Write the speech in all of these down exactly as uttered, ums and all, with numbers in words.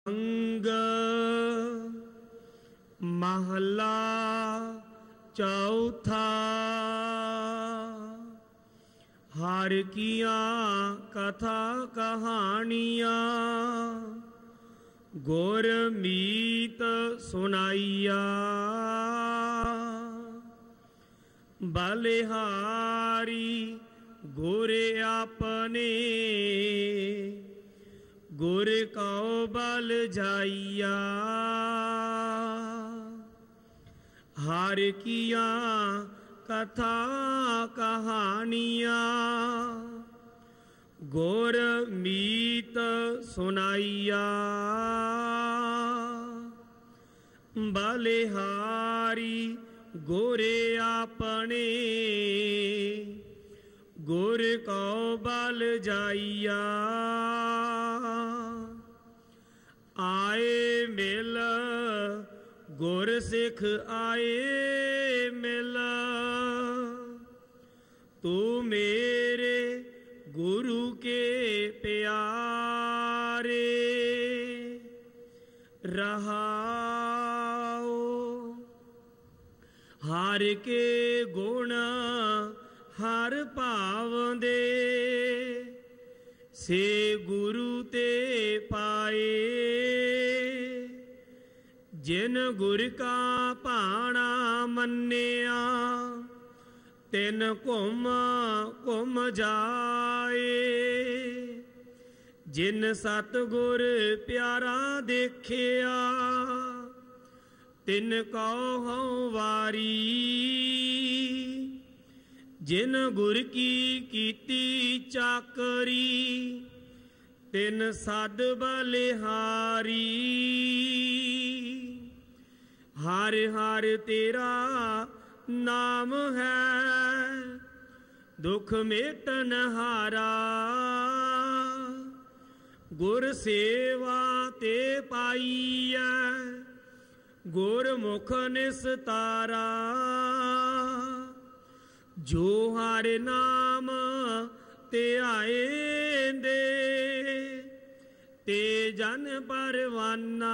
अंग महला चौथा। हर किया कथा कहानियाँ गुरमीत सुनाइया। बलिहारी गुर अपने गुर कौ बल जाइया। हर किया कथा कहानियाँ गुर मीत सुनाइया। बलिहारी गुर अपने गुर कौ बल जाइया। आए मिल गुर सिख आए मिल। तू मेरे गुरु के प्यारे रहाओ। हर के गुण हर भावंदे से गुरु ते पाए। जिन गुर का भाणा मन्निया तिन घुम घुम जाए। जिन सतगुर प्यारा देखिया तिन कहो वारी। जिन गुर की कीती चाकरी तिन सद बलिहारी। हर हर तेरा नाम है दुख मेटन हारा। गुर सेवा ते पाईया गुर मुख निस्तारा। जो हर नाम ते आए दे ते जन परवाना।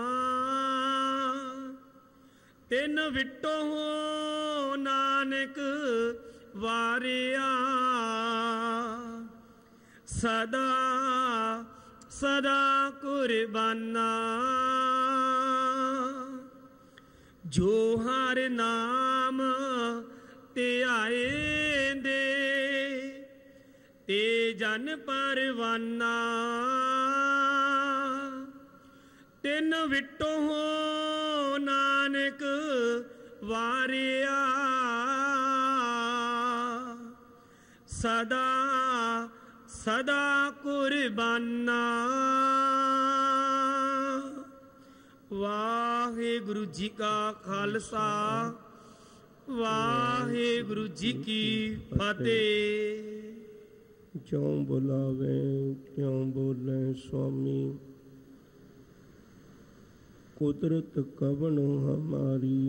तिन विटो हो नानक वारिया। सदा सदा कुर्बाना। जो हर नाम ते आए दे ते जन परवाना। तिन विटो हो नानक वारिया। सदा सदा कुर्बाना। वाहिगुरु जी का खालसा वाहिगुरु जी की फतेह। ज्यों बुलावे त्यों बोले स्वामी। कुदरत कवन हमारी।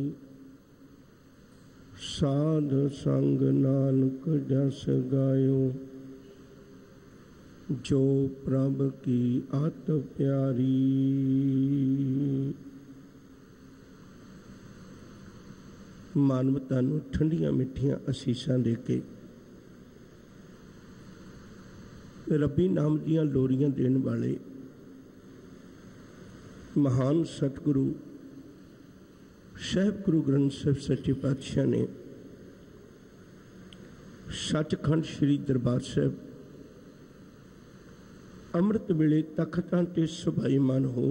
साध संग नानक जस गायो। जो प्रभ की अत प्यारी। मानवता नूं ठंडियां मिठियां असीसां दे के रब्बी नाम दियां लोरियां देण वाले महान सतगुरु साहिब गुरु ग्रंथ साहिब सच्चे पातशाह ने सचखंड श्री दरबार साहिब अमृत वेले तख्तां ते सुभाईमान हो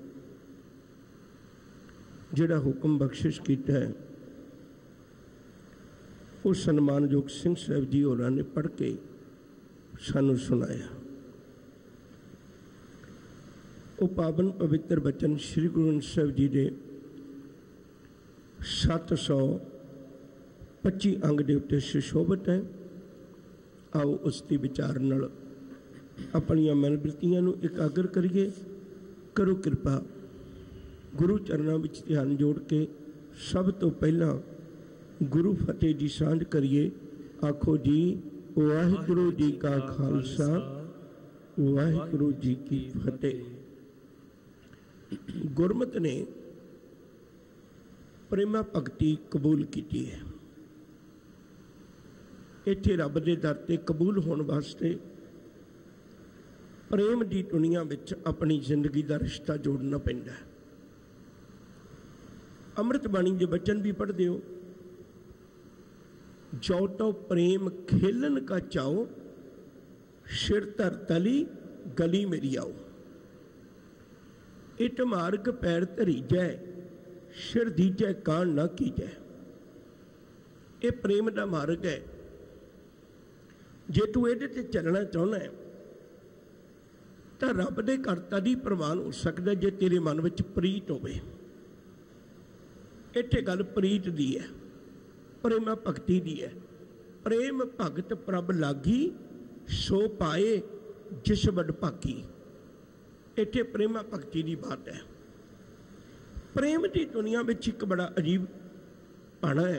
जिहड़ा हुक्म बख्शिश कीता है उस सन्मानयोग सिंह साहब जी होरां ने पढ़ के सानू सुनाया। वो पावन पवित्र बचन श्री गुरु ग्रंथ साहिब जी के सत्त सौ पच्ची अंग के उत्ते सुशोभित है। आओ उसकी विचार नाल अपनियां मनवृत्तियां नूं एकाग्र करिए। करो कृपा गुरु चरणों में ध्यान जोड़ के सब तो पहला गुरु फतेह जी सांझ करिए। आखो जी वाहिगुरु जी का खालसा वाहिगुरु जी की फतेह। गुरमत ने प्रेमा भगती कबूल की है। इत्थे रब दे दर ते कबूल होने वास्ते प्रेम की दुनिया विच अपनी जिंदगी का रिश्ता जोड़ना पैंदा है। अमृत बाणी के बचन भी पढ़ते हो, जो तो प्रेम खेलन का चाओ, सिर धर तली गली मेरी आओ। इट मार्ग पैर धरी जै, सिर दीजै कान ना कीजै। ये प्रेम का मार्ग है। जे तू ये चलना चाहना है तो रब दे घर तदी प्रवान हो सकता जे तेरे मन में प्रीत होवे। इत्थे गल प्रीत दी है, प्रेमा भगती दी है। प्रेम भगत प्रभ लागी, सो पाए जिस वड भागी। इत्थे प्रेमा भगती की बात है। प्रेम की दुनिया में एक बड़ा अजीब पाना है।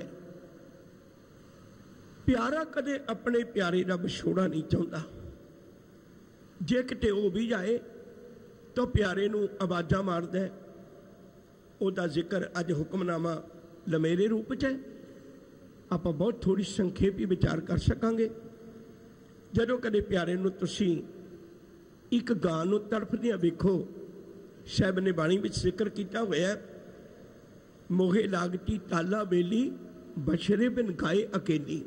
प्यारा कदे अपने प्यारे का विछोड़ा नहीं चाहता। जे किते वो भी जाए तो प्यारे नूं आवाज़ां मारदा है। उसका जिक्र अज हुक्मनामा लमेरे रूप च है। आप बहुत थोड़ी संखेप ही विचार कर सकांगे। जदों कदे प्यारे नूं तुसीं एक गां नूं तड़फदियां वेखो, साहब ने बाणी विच जिक्र किया होया, मोहे लागती ताला बेली, बछरे बिन गाए अकेली।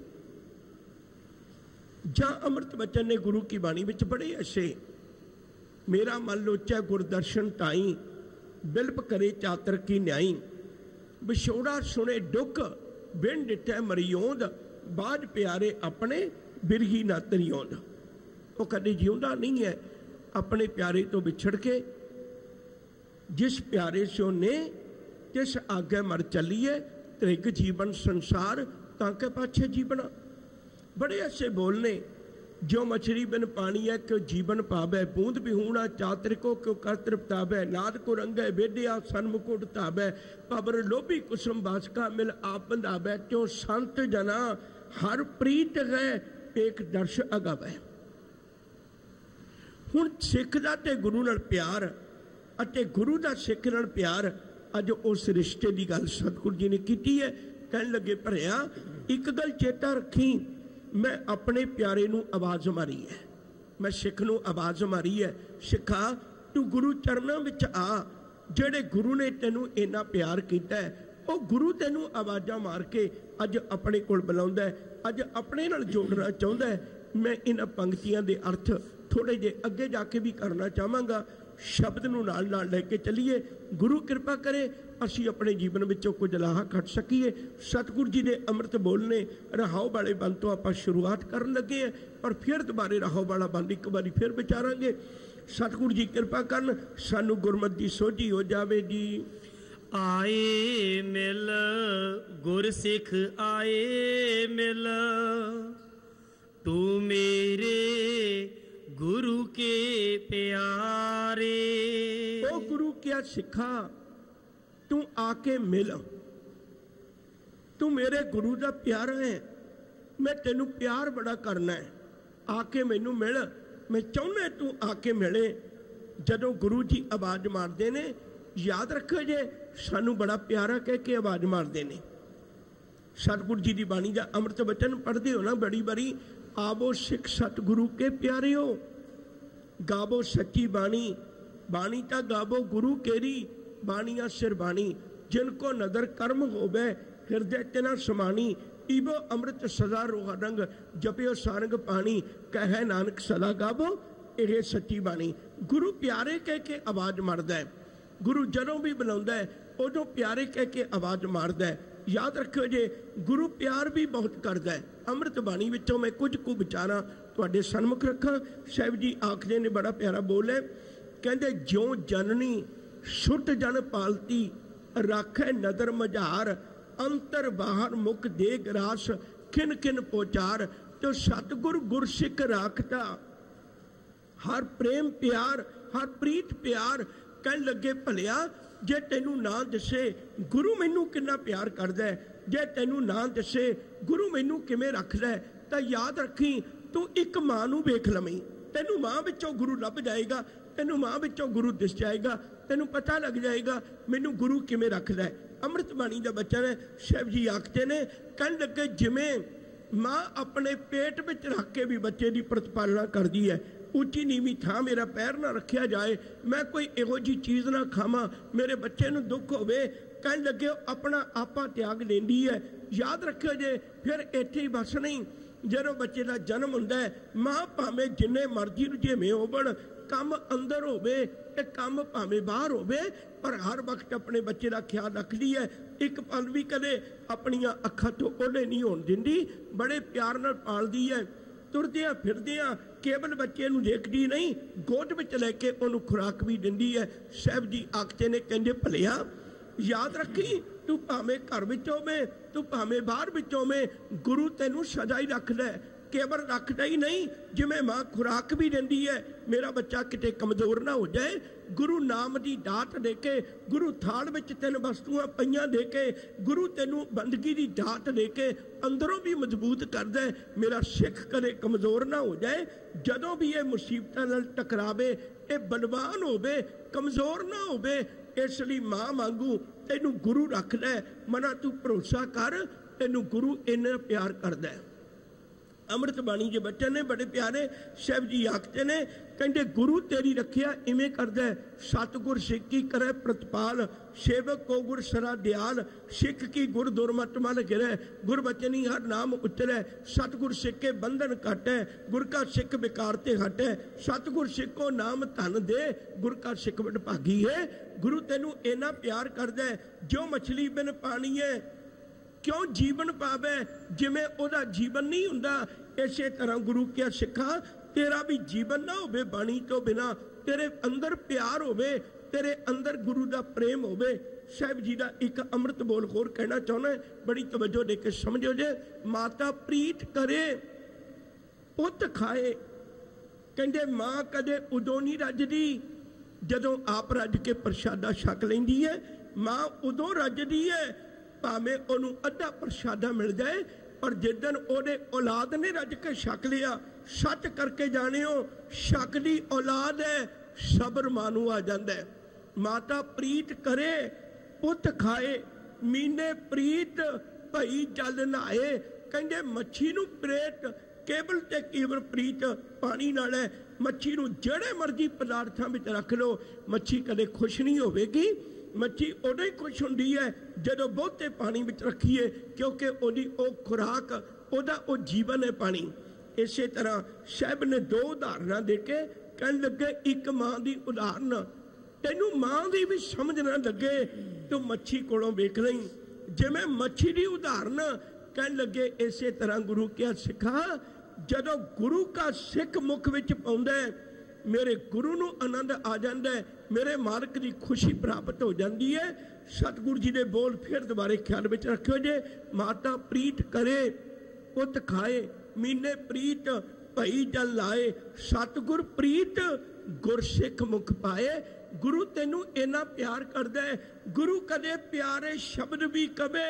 जां अमृत बचन ने गुरु की बाणी विच बड़े ऐसे, मेरा मन लोचा गुरदर्शन ताई, बिल्प करे चातर की न्याई। विछोड़ा सुने दुख, बिन डिठै मरियोंद, बाज प्यारे अपने बिरही ना तरियोंद। वो कदे जिउंदा नहीं है अपने प्यारे तो बिछड़ के। जिस प्यारे सो ने तिस आगे मर चलीए, त्रिग जीवन संसार ताके पाछे जीवना। बड़े ऐसे बोलने, जो मछली बिन पानी है क्यों जीवन पावे, बूंद बिहूणा चातरिको क्यों कर तृप्तावे, नाद को रंगे वेदिया सन्मुकुट तावे, पबर लोभी कुसुम बासका मिल आप बंधावे, क्यों संत जना हर प्रीत है एक दर्श अगावे। हुण सिख दा ते गुरु नाल प्यार अते गुरु दा सिख नाल प्यार, अज उस रिश्ते की गल सतगुरु जी ने की है। कहन लगे, भरिया एक गल चेता रखी, मैं अपने प्यारे नूं आवाज़ मारी है, मैं सिख नूं आवाज़ मारी है, सिखा तू गुरु चरणों विच आ। जेड़े गुरु ने तेनू इन्ना प्यार किया है, वो गुरु तेनू आवाज़ां मार के अज अपने कोल बुलाउंदा है, अज अपने नाल जोड़ना चाहुंदा है। मैं इन पंक्तियां दे अर्थ थोड़े जे अगे जाके भी करना चाहांगा। शब्द नूं नाल नाल लैके चलीए। गुरु कृपा करे असी अपने जीवन विचों कुछ लाहा कट सकीए। सतगुरु जी ने अमृत बोलने रहाओ वाले बंद तो आप शुरुआत करन लगे हैं, पर फिर दोबारे रहाओ वाला बंद एक बारी फिर विचारांगे। सतगुरु जी कृपा करन, सानू गुरमत की सोझी हो जावे जी। आए मिल गुर सिख आए मिल, तू मेरे गुरु के प्यारे। ओ गुरु क्या सिखा, तू आके मिल, तू मेरे गुरु का प्यारा है, मैं तेनू प्यार बड़ा करना है, आके मैनू मिल। मैं चाहना तू आके मिले। जदों गुरु जी आवाज़ मारते ने, याद रखो जे सानू बड़ा प्यारा कह के आवाज़ मारते ने। सतगुरु जी की बाणी का अमृत वचन पढ़ते हो ना बड़ी बारी, आवो सिख सतगुरु के प्यारे हो, गावो सच्ची बाणी, बाणी ता गावो गुरु केरी, बाणिया सिर बाणी, जिनको नदर कर्म होवे हृदय तिना समानी, इबो अमृत सदा रोहा रंग, जपियो सारंग पानी, कहे नानक सदा गावो ये सच्ची बाणी। गुरु प्यारे कह के आवाज़ मारदा है। गुरु जदों भी बुलाउंदा है उदों प्यारे कह के आवाज़ मारदा है। याद रखो जे गुरु प्यार भी बहुत करता है। अमृत बाणी विचों मैं कुछ कु विचारा तुहाडे सन्मुख रखा। साहिब जी आखदे ने बड़ा प्यारा बोल है, कहंदे ज्यों जननी सुट जन पालती, राखे नदर मझार, अंतर बाहर मुख देग रास, खिन खिन पोचार, तो सतगुर गुरसिख राखता, हर प्रेम प्यार हर प्रीत प्यार। कहन लगे भलिया जे तेनू ना दसे गुरु मैनू किन्ना प्यार करदा है, जे तेनू ना दसे गुरु मैनू किवें रखदा है, तो याद रखी तू एक मां नू वेख लवीं, तेनू मां विचों गुरु लभ जाएगा, तेनू मां विचों गुरु दिस जाएगा। ਤੈਨੂੰ ਪਤਾ ਲੱਗ ਜਾਏਗਾ ਮੈਨੂੰ ਗੁਰੂ ਕਿਵੇਂ ਰੱਖਦਾ ਹੈ। ਅੰਮ੍ਰਿਤ ਬਾਣੀ ਦਾ ਬੱਚਾ ਨੇ ਸਾਹਿਬ ਜੀ ਆਖਦੇ ਨੇ, ਕਹਿਣ ਲੱਗੇ ਜਿਵੇਂ ਮਾਂ ਆਪਣੇ ਪੇਟ ਵਿੱਚ ਰੱਖ ਕੇ ਵੀ ਬੱਚੇ ਦੀ ਪ੍ਰਤਪਾਲਣਾ ਕਰਦੀ ਹੈ, ਉੱਚੀ ਨੀਵੀਂ ਥਾਂ ਮੇਰਾ ਪੈਰ ਨਾ ਰੱਖਿਆ ਜਾਏ, ਮੈਂ ਕੋਈ ਇਹੋ ਜਿਹੀ ਚੀਜ਼ ਨਾ ਖਾਵਾਂ, ਮੇਰੇ ਬੱਚੇ ਨੂੰ ਦੁੱਖ ਹੋਵੇ, ਕਹਿਣ ਲੱਗੇ ਆਪਣਾ ਆਪਾ ਤਿਆਗ ਲੈਂਦੀ ਹੈ। ਯਾਦ ਰੱਖਿਓ ਜੇ ਫਿਰ ਇੱਥੇ ਹੀ ਬਸ ਨਹੀਂ, ਜਦੋਂ ਬੱਚੇ ਦਾ ਜਨਮ ਹੁੰਦਾ ਹੈ ਮਾਂ ਭਾਵੇਂ ਜਿੰਨੇ ਮਰਜ਼ੀ ਰੁਝੇਵੇਂ ਹੋਵਣ, ਕੰਮ ਅੰਦਰ ਹੋਵੇ ਤੇ ਕੰਮ ਭਾਵੇਂ ਬਾਹਰ ਹੋਵੇ, ਪਰ ਹਰ ਵਕਤ ਆਪਣੇ ਬੱਚੇ ਦਾ ਖਿਆਲ ਰੱਖਦੀ ਹੈ। ਇੱਕ ਪਲ ਵੀ ਕਦੇ ਆਪਣੀਆਂ ਅੱਖਾਂ ਤੋਂ ਓਹਲੇ ਨਹੀਂ ਹੋਣ ਦਿੰਦੀ, ਬੜੇ ਪਿਆਰ ਨਾਲ ਪਾਲਦੀ ਹੈ। ਤੁਰਦਿਆਂ ਫਿਰਦਿਆਂ ਕੇਵਲ ਬੱਚੇ ਨੂੰ ਦੇਖਦੀ ਨਹੀਂ, ਗੋਦ ਵਿੱਚ ਲੈ ਕੇ ਉਹਨੂੰ ਖੁਰਾਕ ਵੀ ਦਿੰਦੀ ਹੈ। ਸਾਹਿਬ ਜੀ ਆਖਦੇ ਨੇ, ਕਹਿੰਦੇ ਭਲਿਆ ਯਾਦ ਰੱਖੀ, ਤੂੰ ਭਾਵੇਂ ਘਰ ਵਿੱਚ ਹੋਵੇਂ, ਤੂੰ ਭਾਵੇਂ ਬਾਹਰ ਵਿੱਚ ਹੋਵੇਂ, ਗੁਰੂ ਤੈਨੂੰ ਸਦਾ ਹੀ ਰੱਖਦਾ। ਕੇਵਲ ਰੱਖਦਾ ਹੀ ਨਹੀਂ, ਜਿਵੇਂ ਮਾਂ ਖੁਰਾਕ ਵੀ ਦਿੰਦੀ ਹੈ, ਮੇਰਾ ਬੱਚਾ ਕਿਤੇ ਕਮਜ਼ੋਰ ਨਾ ਹੋ ਜਾਏ, ਗੁਰੂ ਨਾਮ ਦੀ ਦਾਤ ਦੇ ਕੇ, ਗੁਰੂ ਥਾਲ ਵਿੱਚ ਤਿੰਨ ਵਸਤੂਆਂ ਪਈਆਂ ਦੇ ਕੇ, ਗੁਰੂ ਤੈਨੂੰ ਬੰਦਗੀ ਦੀ ਦਾਤ ਦੇ ਕੇ ਅੰਦਰੋਂ ਵੀ ਮਜ਼ਬੂਤ ਕਰਦਾ, ਮੇਰਾ ਸਿੱਖ ਕਦੇ ਕਮਜ਼ੋਰ ਨਾ ਹੋ ਜਾਏ। ਜਦੋਂ ਵੀ ਇਹ ਮੁਸੀਬਤਾਂ ਨਾਲ ਟਕਰਾਵੇ, ਇਹ ਬਲਵਾਨ ਹੋਵੇ, ਕਮਜ਼ੋਰ ਨਾ ਹੋਵੇ। ਇਸ ਲਈ ਮਾਂ ਵਾਂਗੂ ਤੈਨੂੰ ਗੁਰੂ ਰੱਖਦਾ, ਮਨਾ ਤੂੰ ਭਰੋਸਾ ਕਰ, ਤੈਨੂੰ ਗੁਰੂ ਇੰਨਾ ਪਿਆਰ ਕਰਦਾ। ਅੰਮ੍ਰਿਤ ਬਾਣੀ ਦੇ ਬੱਚੇ ਨੇ ਬੜੇ ਪਿਆਰੇ ਸਾਹਿਬ ਜੀ ਆਖਦੇ ਨੇ, ਕਹਿੰਦੇ ਗੁਰੂ ਤੇਰੀ ਰੱਖਿਆ ਇਵੇਂ ਕਰਦਾ, ਸਤਿਗੁਰ ਸਿੱਖ ਕੀ ਕਰੇ ਪ੍ਰਤਪਾਲ, ਸੇਵਕ ਕੋ ਗੁਰ ਸਰਾ ਦਿਆਲ, ਸਿੱਖ ਕੀ ਗੁਰ ਦੁਰਮਤ ਮਨ ਗਿਰੈ, ਗੁਰ ਬਚਨੀ ਹਰ ਨਾਮ ਉਚਰੈ, ਸਤਿਗੁਰ ਸਿੱਖ ਕੇ ਬੰਧਨ ਘਟੈ, ਗੁਰ ਕਾ ਸਿੱਖ ਵਿਕਾਰ ਤੇ ਹਟੈ, ਸਤਿਗੁਰ ਸਿੱਖ ਕੋ ਨਾਮ ਧਨ ਦੇ, ਗੁਰ ਕਾ ਸਿੱਖ ਵਡਭਾਗੀ ਹੈ। ਗੁਰੂ ਤੈਨੂੰ ਇੰਨਾ ਪਿਆਰ ਕਰਦਾ, ਜੋ ਮਛਲੀ ਬਿਨ ਪਾਣੀ ਹੈ ਕਿਉਂ ਜੀਵਨ ਪਾਵੇ, ਜਿਵੇਂ ਉਹਦਾ ਜੀਵਨ ਨਹੀਂ ਹੁੰਦਾ, ਇਸੇ ਤਰ੍ਹਾਂ ਗੁਰੂ ਕਿਹਾ ਸਿੱਖਾ ਤੇਰਾ ਵੀ ਜੀਵਨ ਨਾ ਹੋਵੇ ਬਾਣੀ ਤੋਂ ਬਿਨਾ, ਤੇਰੇ ਅੰਦਰ ਪਿਆਰ ਹੋਵੇ, ਤੇਰੇ ਅੰਦਰ ਗੁਰੂ ਦਾ ਪ੍ਰੇਮ ਹੋਵੇ। ਸਾਹਿਬ ਜੀ ਦਾ ਇੱਕ ਅੰਮ੍ਰਿਤ ਬੋਲ ਹੋਰ ਕਹਿਣਾ ਚਾਹੁੰਦਾ, ਬੜੀ ਤਵੱਜੋ ਦੇ ਕੇ ਸਮਝੋ ਜੇ, ਮਾਤਾ ਪ੍ਰੀਤ ਕਰੇ ਪੁੱਤ ਖਾਏ। ਕਹਿੰਦੇ ਮਾਂ ਕਦੇ ਉਦੋਂ ਨਹੀਂ ਰੱਜਦੀ ਜਦੋਂ ਆਪ ਰੱਜ ਕੇ ਪ੍ਰਸ਼ਾਦਾ ਛਕ ਲੈਂਦੀ ਹੈ, ਮਾਂ ਉਦੋਂ ਰੱਜਦੀ ਹੈ ਭਾਵੇਂ ਉਹਨੂੰ ਅੱਧਾ ਪ੍ਰਸ਼ਾਦਾ ਮਿਲ ਜਾਏ, ਪਰ ਜਿੱਦਣ ਉਹਦੇ ਔਲਾਦ ਨੇ ਰੱਜ ਕੇ ਛਕ ਲਿਆ, ਸੱਚ ਕਰਕੇ ਜਾਣਿਓ ਛਕ ਦੀ ਔਲਾਦ ਹੈ, ਸਬਰ ਮਾਂ ਨੂੰ ਆ ਜਾਂਦਾ। ਮਾਤਾ ਪ੍ਰੀਤ ਕਰੇ ਪੁੱਤ ਖਾਏ, ਮੀਨੇ ਪ੍ਰੀਤ ਭਈ ਜਲ ਨਹਾਏ। ਕਹਿੰਦੇ ਮੱਛੀ ਨੂੰ ਪ੍ਰੇਤ ਕੇਵਲ ਤੇ ਕੇਵਲ ਪ੍ਰੀਤ ਪਾਣੀ ਨਾਲ ਹੈ। ਮੱਛੀ ਨੂੰ ਜਿਹੜੇ ਮਰਜ਼ੀ ਪਦਾਰਥਾਂ ਵਿੱਚ ਰੱਖ ਲਓ, ਮੱਛੀ ਕਦੇ ਖੁਸ਼ ਨਹੀਂ ਹੋਵੇਗੀ। ਮੱਛੀ ਉਦੋਂ ਹੀ ਖੁਸ਼ ਹੁੰਦੀ ਹੈ ਜਦੋਂ ਬਹੁਤੇ ਪਾਣੀ ਵਿੱਚ ਰੱਖੀਏ, ਕਿਉਂਕਿ ਉਹਦੀ ਉਹ ਖੁਰਾਕ, ਉਹਦਾ ਉਹ ਜੀਵਨ ਹੈ ਪਾਣੀ। ਇਸੇ ਤਰ੍ਹਾਂ ਸਾਹਿਬ ਨੇ ਦੋ ਉਦਾਹਰਨਾਂ ਦੇ ਕੇ ਕਹਿਣ ਲੱਗੇ, ਇੱਕ ਮਾਂ ਦੀ ਉਦਾਹਰਨ, ਤੈਨੂੰ ਮਾਂ ਦੀ ਵੀ ਸਮਝ ਨਾ ਲੱਗੇ ਤੂੰ ਮੱਛੀ ਕੋਲੋਂ ਵੇਖ ਲਈ। ਜਿਵੇਂ ਮੱਛੀ ਦੀ ਉਦਾਹਰਨ ਕਹਿਣ ਲੱਗੇ, ਇਸੇ ਤਰ੍ਹਾਂ ਗੁਰੂ ਕਿਹਾ ਸਿੱਖਾ, ਜਦੋਂ ਗੁਰੂ ਕਾ ਸਿੱਖ ਮੁਖ ਵਿੱਚ ਪਾਉਂਦਾ, ਮੇਰੇ ਗੁਰੂ ਨੂੰ ਆਨੰਦ ਆ ਜਾਂਦਾ, ਮੇਰੇ ਮਾਲਕ ਦੀ ਖੁਸ਼ੀ ਪ੍ਰਾਪਤ ਹੋ ਜਾਂਦੀ ਹੈ। ਸਤਿਗੁਰੂ ਜੀ ਦੇ ਬੋਲ ਫਿਰ ਦੁਬਾਰੇ ਖਿਆਲ ਵਿੱਚ ਰੱਖਿਓ ਜੇ, ਮਾਤਾ ਪ੍ਰੀਤ ਕਰੇ ਪੁੱਤ ਖਾਏ, ਮੀਨੇ ਪ੍ਰੀਤ ਭਈ ਜਲ ਲਾਏ, ਸਤਿਗੁਰ ਪ੍ਰੀਤ ਗੁਰਸਿੱਖ ਮੁਖ ਪਾਏ। ਗੁਰੂ ਤੈਨੂੰ ਇੰਨਾ ਪਿਆਰ ਕਰਦਾ ਹੈ, ਗੁਰੂ ਕਦੇ ਪਿਆਰੇ ਸ਼ਬਦ ਵੀ ਕਵੇ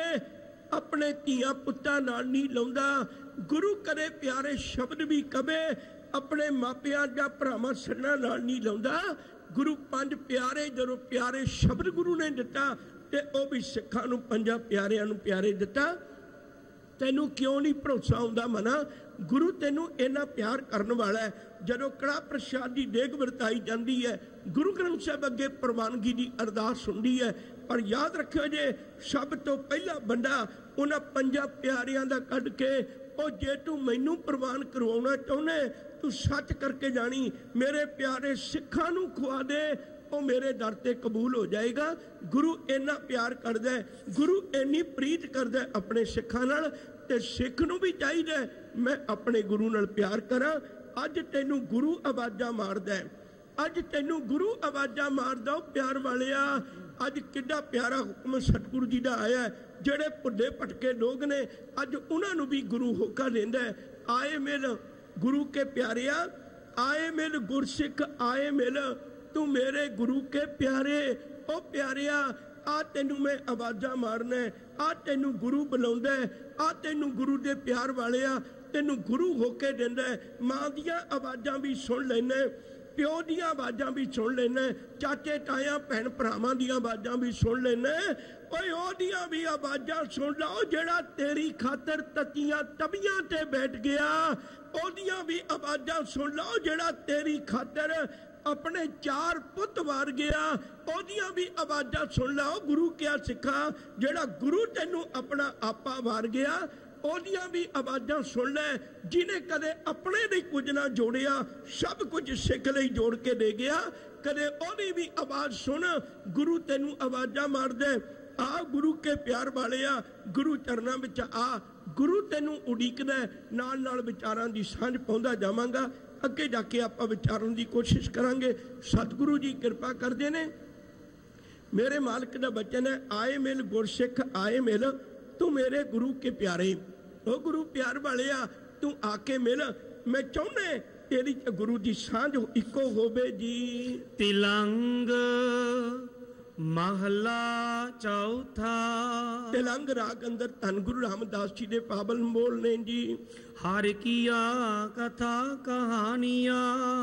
ਆਪਣੇ ਧੀਆਂ ਪੁੱਤਾਂ ਨਾਲ ਨਹੀਂ ਲਾਉਂਦਾ, ਗੁਰੂ ਕਦੇ ਪਿਆਰੇ ਸ਼ਬਦ ਵੀ ਕਵੇ ਆਪਣੇ ਮਾਪਿਆਂ ਜਾਂ ਭਰਾਵਾਂ ਸੱਜਣਾਂ ਨਾਲ ਨਹੀਂ ਲਾਉਂਦਾ। ਗੁਰੂ ਪੰਜ ਪਿਆਰੇ ਜਦੋਂ ਪਿਆਰੇ ਸ਼ਬਦ ਗੁਰੂ ਨੇ ਦਿੱਤਾ, ਤੇ ਉਹ ਵੀ ਸਿੱਖਾਂ ਨੂੰ ਪੰਜਾਂ ਪਿਆਰਿਆਂ ਨੂੰ ਪਿਆਰੇ ਦਿੱਤਾ। ਤੈਨੂੰ ਕਿਉਂ ਨਹੀਂ ਭਰੋਸਾ ਆਉਂਦਾ ਮਨਾ, ਗੁਰੂ ਤੈਨੂੰ ਇੰਨਾ ਪਿਆਰ ਕਰਨ ਵਾਲਾ ਹੈ। ਜਦੋਂ ਕੜਾ ਪ੍ਰਸ਼ਾਦ ਦੀ ਦੇਗ ਵਰਤਾਈ ਜਾਂਦੀ ਹੈ, ਗੁਰੂ ਗ੍ਰੰਥ ਸਾਹਿਬ ਅੱਗੇ ਪ੍ਰਵਾਨਗੀ ਦੀ ਅਰਦਾਸ ਹੁੰਦੀ ਹੈ, ਪਰ ਯਾਦ ਰੱਖਿਓ ਜੇ ਸਭ ਤੋਂ ਪਹਿਲਾ ਬੰਦਾ ਉਹਨਾਂ ਪੰਜਾਂ ਪਿਆਰਿਆਂ ਦਾ ਕੱਢ ਕੇ, ਉਹ ਜੇ ਤੂੰ ਮੈਨੂੰ ਪ੍ਰਵਾਨ ਕਰਵਾਉਣਾ ਚਾਹੁੰਦੇ, ਤੂੰ ਸੱਚ ਕਰਕੇ ਜਾਣੀ, ਮੇਰੇ ਪਿਆਰੇ ਸਿੱਖਾਂ ਨੂੰ ਖਵਾ ਦੇ, ਉਹ ਮੇਰੇ ਦਰ ਤੇ ਕਬੂਲ ਹੋ ਜਾਏਗਾ। ਗੁਰੂ ਇੰਨਾ ਪਿਆਰ ਕਰਦਾ, ਗੁਰੂ ਇੰਨੀ ਪ੍ਰੀਤ ਕਰਦਾ ਆਪਣੇ ਸਿੱਖਾਂ ਨਾਲ, ਤੇ ਸਿੱਖ ਨੂੰ ਵੀ ਚਾਹੀਦਾ ਮੈਂ ਆਪਣੇ ਗੁਰੂ ਨਾਲ ਪਿਆਰ ਕਰਾਂ। ਅੱਜ ਤੈਨੂੰ ਗੁਰੂ ਆਵਾਜ਼ਾਂ ਮਾਰਦਾ, ਅੱਜ ਤੈਨੂੰ ਗੁਰੂ ਆਵਾਜ਼ਾਂ ਮਾਰਦਾ, ਪਿਆਰ ਵਾਲਿਆ। ਅੱਜ ਕਿੱਡਾ ਪਿਆਰਾ ਹੁਕਮ ਸਤਿਗੁਰੂ ਜੀ ਦਾ ਆਇਆ, ਜਿਹੜੇ ਭੁੱਲੇ ਭਟਕੇ ਲੋਕ ਨੇ ਅੱਜ ਉਹਨਾਂ ਨੂੰ ਵੀ ਗੁਰੂ ਹੋਕਾ ਦਿੰਦਾ, ਆਏ ਮਿਲ ਗੁਰੂ ਕੇ ਪਿਆਰਿਆ, ਆਏ ਮਿਲ ਗੁਰਸਿੱਖ ਆਏ ਮਿਲ, ਤੂੰ ਮੇਰੇ ਗੁਰੂ ਕੇ ਪਿਆਰੇ। ਉਹ ਪਿਆਰਿਆ, ਆ ਤੈਨੂੰ ਮੈਂ ਆਵਾਜ਼ਾਂ ਮਾਰਨਾ, ਆ ਤੈਨੂੰ ਗੁਰੂ ਬੁਲਾਉਂਦਾ, ਆ ਤੈਨੂੰ ਗੁਰੂ ਦੇ ਪਿਆਰ ਵਾਲਿਆ, ਤੈਨੂੰ ਗੁਰੂ ਹੋ ਕੇ ਦਿੰਦਾ। ਮਾਂ ਦੀਆਂ ਆਵਾਜ਼ਾਂ ਵੀ ਸੁਣ ਲੈਣਾ, ਪਿਓ ਦੀਆਂ ਆਵਾਜ਼ਾਂ ਵੀ ਸੁਣ ਲੈਣਾ, ਚਾਚੇ ਤਾਇਆ ਭੈਣ ਭਰਾਵਾਂ ਦੀਆਂ ਆਵਾਜ਼ਾਂ ਵੀ ਸੁਣ ਲੈਣਾ। ਓਏ ਉਹਦੀਆਂ ਵੀ ਆਵਾਜ਼ਾਂ ਸੁਣ ਲਓ ਜਿਹੜਾ ਤੇਰੀ ਖਾਤਰ ਤਤੀਆਂ ਤਵੀਆਂ ਤੇ ਬੈਠ ਗਿਆ। ਉਹਦੀਆਂ ਵੀ ਆਵਾਜ਼ਾਂ ਸੁਣ ਲਓ ਜਿਹੜਾ ਤੇਰੀ ਖਾਤਰ ਆਪਣੇ ਚਾਰ ਪੁੱਤ ਵਾਰ ਗਿਆ। ਉਹਦੀਆਂ ਵੀ ਆਵਾਜ਼ਾਂ ਸੁਣ ਲਓ। ਗੁਰੂ ਕਿਆ ਸਿੱਖਾ ਜਿਹੜਾ ਗੁਰੂ ਤੈਨੂੰ ਆਪਣਾ ਆਪਾ ਵਾਰ ਗਿਆ, ਉਹਦੀਆਂ ਵੀ ਆਵਾਜ਼ਾਂ ਸੁਣ ਲੈ। ਜਿਹਨੇ ਕਦੇ ਆਪਣੇ ਲਈ ਕੁਝ ਨਾ ਜੋੜਿਆ, ਸਭ ਕੁਝ ਸਿੱਖ ਲਈ ਜੋੜ ਕੇ ਦੇ ਗਿਆ, ਕਦੇ ਉਹਦੀ ਵੀ ਆਵਾਜ਼ ਸੁਣ। ਗੁਰੂ ਤੈਨੂੰ ਆਵਾਜ਼ਾਂ ਮਾਰਦਾ, ਆ ਗੁਰੂ ਕੇ ਪਿਆਰ ਵਾਲਿਆ, ਗੁਰੂ ਚਰਨਾਂ ਵਿੱਚ ਆ। ਗੁਰੂ ਤੈਨੂੰ ਉਡੀਕਦਾ। ਨਾਲ ਨਾਲ ਵਿਚਾਰਾਂ ਦੀ ਸਾਂਝ ਪਾਉਂਦਾ ਜਾਵਾਂਗਾ। ਅੱਗੇ ਜਾ ਕੇ ਆਪਾਂ ਵਿਚਾਰਨ ਦੀ ਕੋਸ਼ਿਸ਼ ਕਰਾਂਗੇ। ਸਤਿਗੁਰੂ ਜੀ ਕਿਰਪਾ ਕਰਦੇ ਨੇ। ਮੇਰੇ ਮਾਲਕ ਦਾ ਬਚਨ ਹੈ, ਆਏ ਮਿਲ ਗੁਰਸਿੱਖ ਆਏ ਮਿਲ, ਤੂੰ ਮੇਰੇ ਗੁਰੂ ਕੇ ਪਿਆਰੇ। ਉਹ ਗੁਰੂ ਪਿਆਰ ਵਾਲਿਆ, ਤੂੰ ਆ ਕੇ ਮਿਲ। ਮੈਂ ਚਾਹੁੰਦਾ ਤੇਰੀ ਗੁਰੂ ਦੀ ਸਾਂਝ ਇੱਕੋ ਹੋਵੇ ਜੀ। ਤਿਲੰਗ ਮਹਲਾ ਚੌਥਾ। ਤਿਲੰਗ ਰਾਗ ਅੰਦਰ ਧੰਨ ਗੁਰੂ ਰਾਮਦਾਸ ਜੀ ਦੇ ਪਾਵਨ ਬੋਲ ਨੇ ਜੀ। ਹਰ ਕੀਆ ਕਥਾ ਕਹਾਣੀਆਂ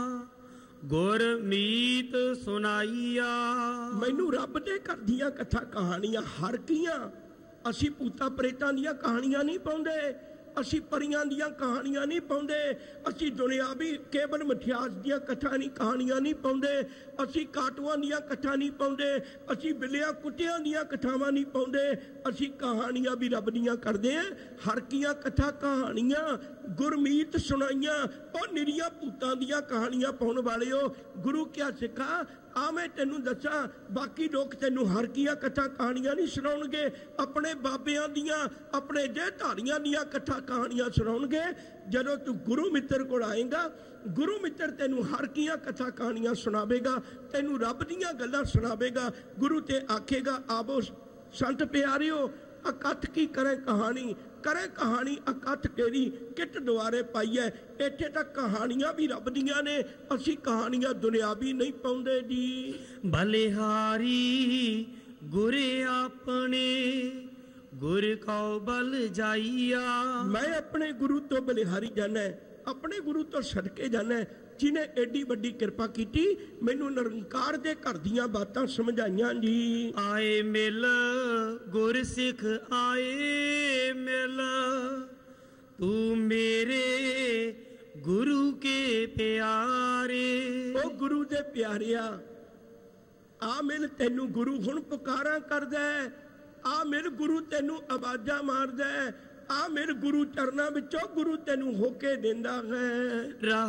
ਗੁਰਮੀਤ ਸੁਣਾਈਆ। ਮੈਨੂੰ ਰੱਬ ਦੇ ਘਰ ਦੀਆਂ ਕਥਾ ਕਹਾਣੀਆਂ ਹਰ ਕੀਆਂ। ਅਸੀਂ ਭੂਤਾਂ ਪ੍ਰੇਤਾਂ ਦੀਆਂ ਕਹਾਣੀਆਂ ਨਹੀਂ ਪਾਉਂਦੇ, ਅਸੀਂ ਪਰੀਆਂ ਦੀਆਂ ਕਹਾਣੀਆਂ ਨਹੀਂ ਪਾਉਂਦੇ, ਅਸੀਂ ਦੁਨਿਆਵੀ ਕੇਵਲ ਮਠਿਆਸ ਦੀਆਂ ਕਥਾ ਨਹੀਂ ਕਹਾਣੀਆਂ ਨਹੀਂ ਪਾਉਂਦੇ, ਅਸੀਂ ਕਾਟੂਆਂ ਦੀਆਂ ਕਥਾ ਨਹੀਂ ਪਾਉਂਦੇ, ਅਸੀਂ ਬਿੱਲਿਆਂ ਕੁੱਤਿਆਂ ਦੀਆਂ ਕਥਾਵਾਂ ਨਹੀਂ ਪਾਉਂਦੇ। ਅਸੀਂ ਕਹਾਣੀਆਂ ਵੀ ਰੱਬ ਦੀਆਂ ਕਰਦੇ ਹਾਂ। ਹਰ ਕੀਆਂ ਕਥਾ ਕਹਾਣੀਆਂ ਗੁਰਮੀਤ ਸੁਣਾਈਆਂ। ਉਹ ਨਿਰੀਆਂ ਭੂਤਾਂ ਦੀਆਂ ਕਹਾਣੀਆਂ ਪਾਉਣ ਵਾਲਿਓ, ਗੁਰੂ ਕਿਆ ਸਿੱਖਾ ਆ ਮੈਂ ਤੈਨੂੰ ਦੱਸਾਂ, ਬਾਕੀ ਲੋਕ ਤੈਨੂੰ ਹਰ ਕੀਆਂ ਕਥਾ ਕਹਾਣੀਆਂ ਨਹੀਂ ਸੁਣਾਉਣਗੇ, ਆਪਣੇ ਬਾਬਿਆਂ ਦੀਆਂ ਆਪਣੇ ਦੇਹਧਾਰੀਆਂ ਦੀਆਂ ਕਥਾ ਕਹਾਣੀਆਂ ਸੁਣਾਉਣਗੇ। ਜਦੋਂ ਤੂੰ ਗੁਰੂ ਮਿੱਤਰ ਕੋਲ ਆਏਗਾ, ਗੁਰੂ ਮਿੱਤਰ ਤੈਨੂੰ ਹਰ ਕੀਆਂ ਕਥਾ ਕਹਾਣੀਆਂ ਸੁਣਾਵੇਗਾ, ਤੈਨੂੰ ਰੱਬ ਦੀਆਂ ਗੱਲਾਂ ਸੁਣਾਵੇਗਾ। ਗੁਰੂ ਤੇ ਆਖੇਗਾ, ਆਵੋ ਸੰਤ ਪਿਆਰਿਓ ਅਕਥ ਕੀ ਕਰੇ ਕਹਾਣੀ, ਕਰੇ ਕਹਾਣੀ ਅਕਥ ਕੇਰੀ ਕਿਟ ਦੁਆਰੇ ਪਾਈਐ। ਇੱਥੇ ਤਾਂ ਕਹਾਣੀਆਂ ਵੀ ਰੱਬ ਦੀਆਂ ਨੇ, ਅਸੀਂ ਕਹਾਣੀਆਂ ਦੁਨਿਆਵੀ ਨਹੀਂ ਪਾਉਂਦੇ ਜੀ। ਬਲਿਹਾਰੀ ਗੁਰ ਆਪਣੇ ਗੁਰ ਕਉ ਬਲ ਜਾਈਆ। ਮੈਂ ਆਪਣੇ ਗੁਰੂ ਤੋਂ ਬਲਿਹਾਰੀ ਜਾਣਾ, ਆਪਣੇ ਗੁਰੂ ਤੋਂ ਸਦਕੇ ਜਾਣਾ, ਜਿਹਨੇ ਐਡੀ ਵੱਡੀ ਕਿਰਪਾ ਕੀਤੀ, ਮੈਨੂੰ ਨਿਰੰਕਾਰ ਦੇ ਘਰ ਦੀਆਂ ਬਾਤਾਂ ਸਮਝਾਈਆਂ ਜੀ। ਆਏ ਮਿਲ ਗੁਰ ਸਿੱਖ ਆਏ ਮਿਲ, ਤੂੰ ਮੇਰੇ ਗੁਰੂ ਕੇ ਪਿਆਰੇ। ਉਹ ਗੁਰੂ ਦੇ ਪਿਆਰਿਆ, ਆ ਮਿਲ ਤੈਨੂੰ ਗੁਰੂ ਹੁਣ ਪੁਕਾਰਾਂ ਕਰਦਾ। ਆ ਮਿਲ ਗੁਰੂ ਤੈਨੂੰ ਆਵਾਜ਼ਾਂ ਮਾਰਦਾ। ਆ ਮੇਰੇ ਗੁਰੂ ਚਰਨਾਂ ਵਿੱਚੋਂ ਗੁਰੂ ਤੈਨੂੰ ਹੋਕੇ ਦਿੰਦਾ ਹੈ।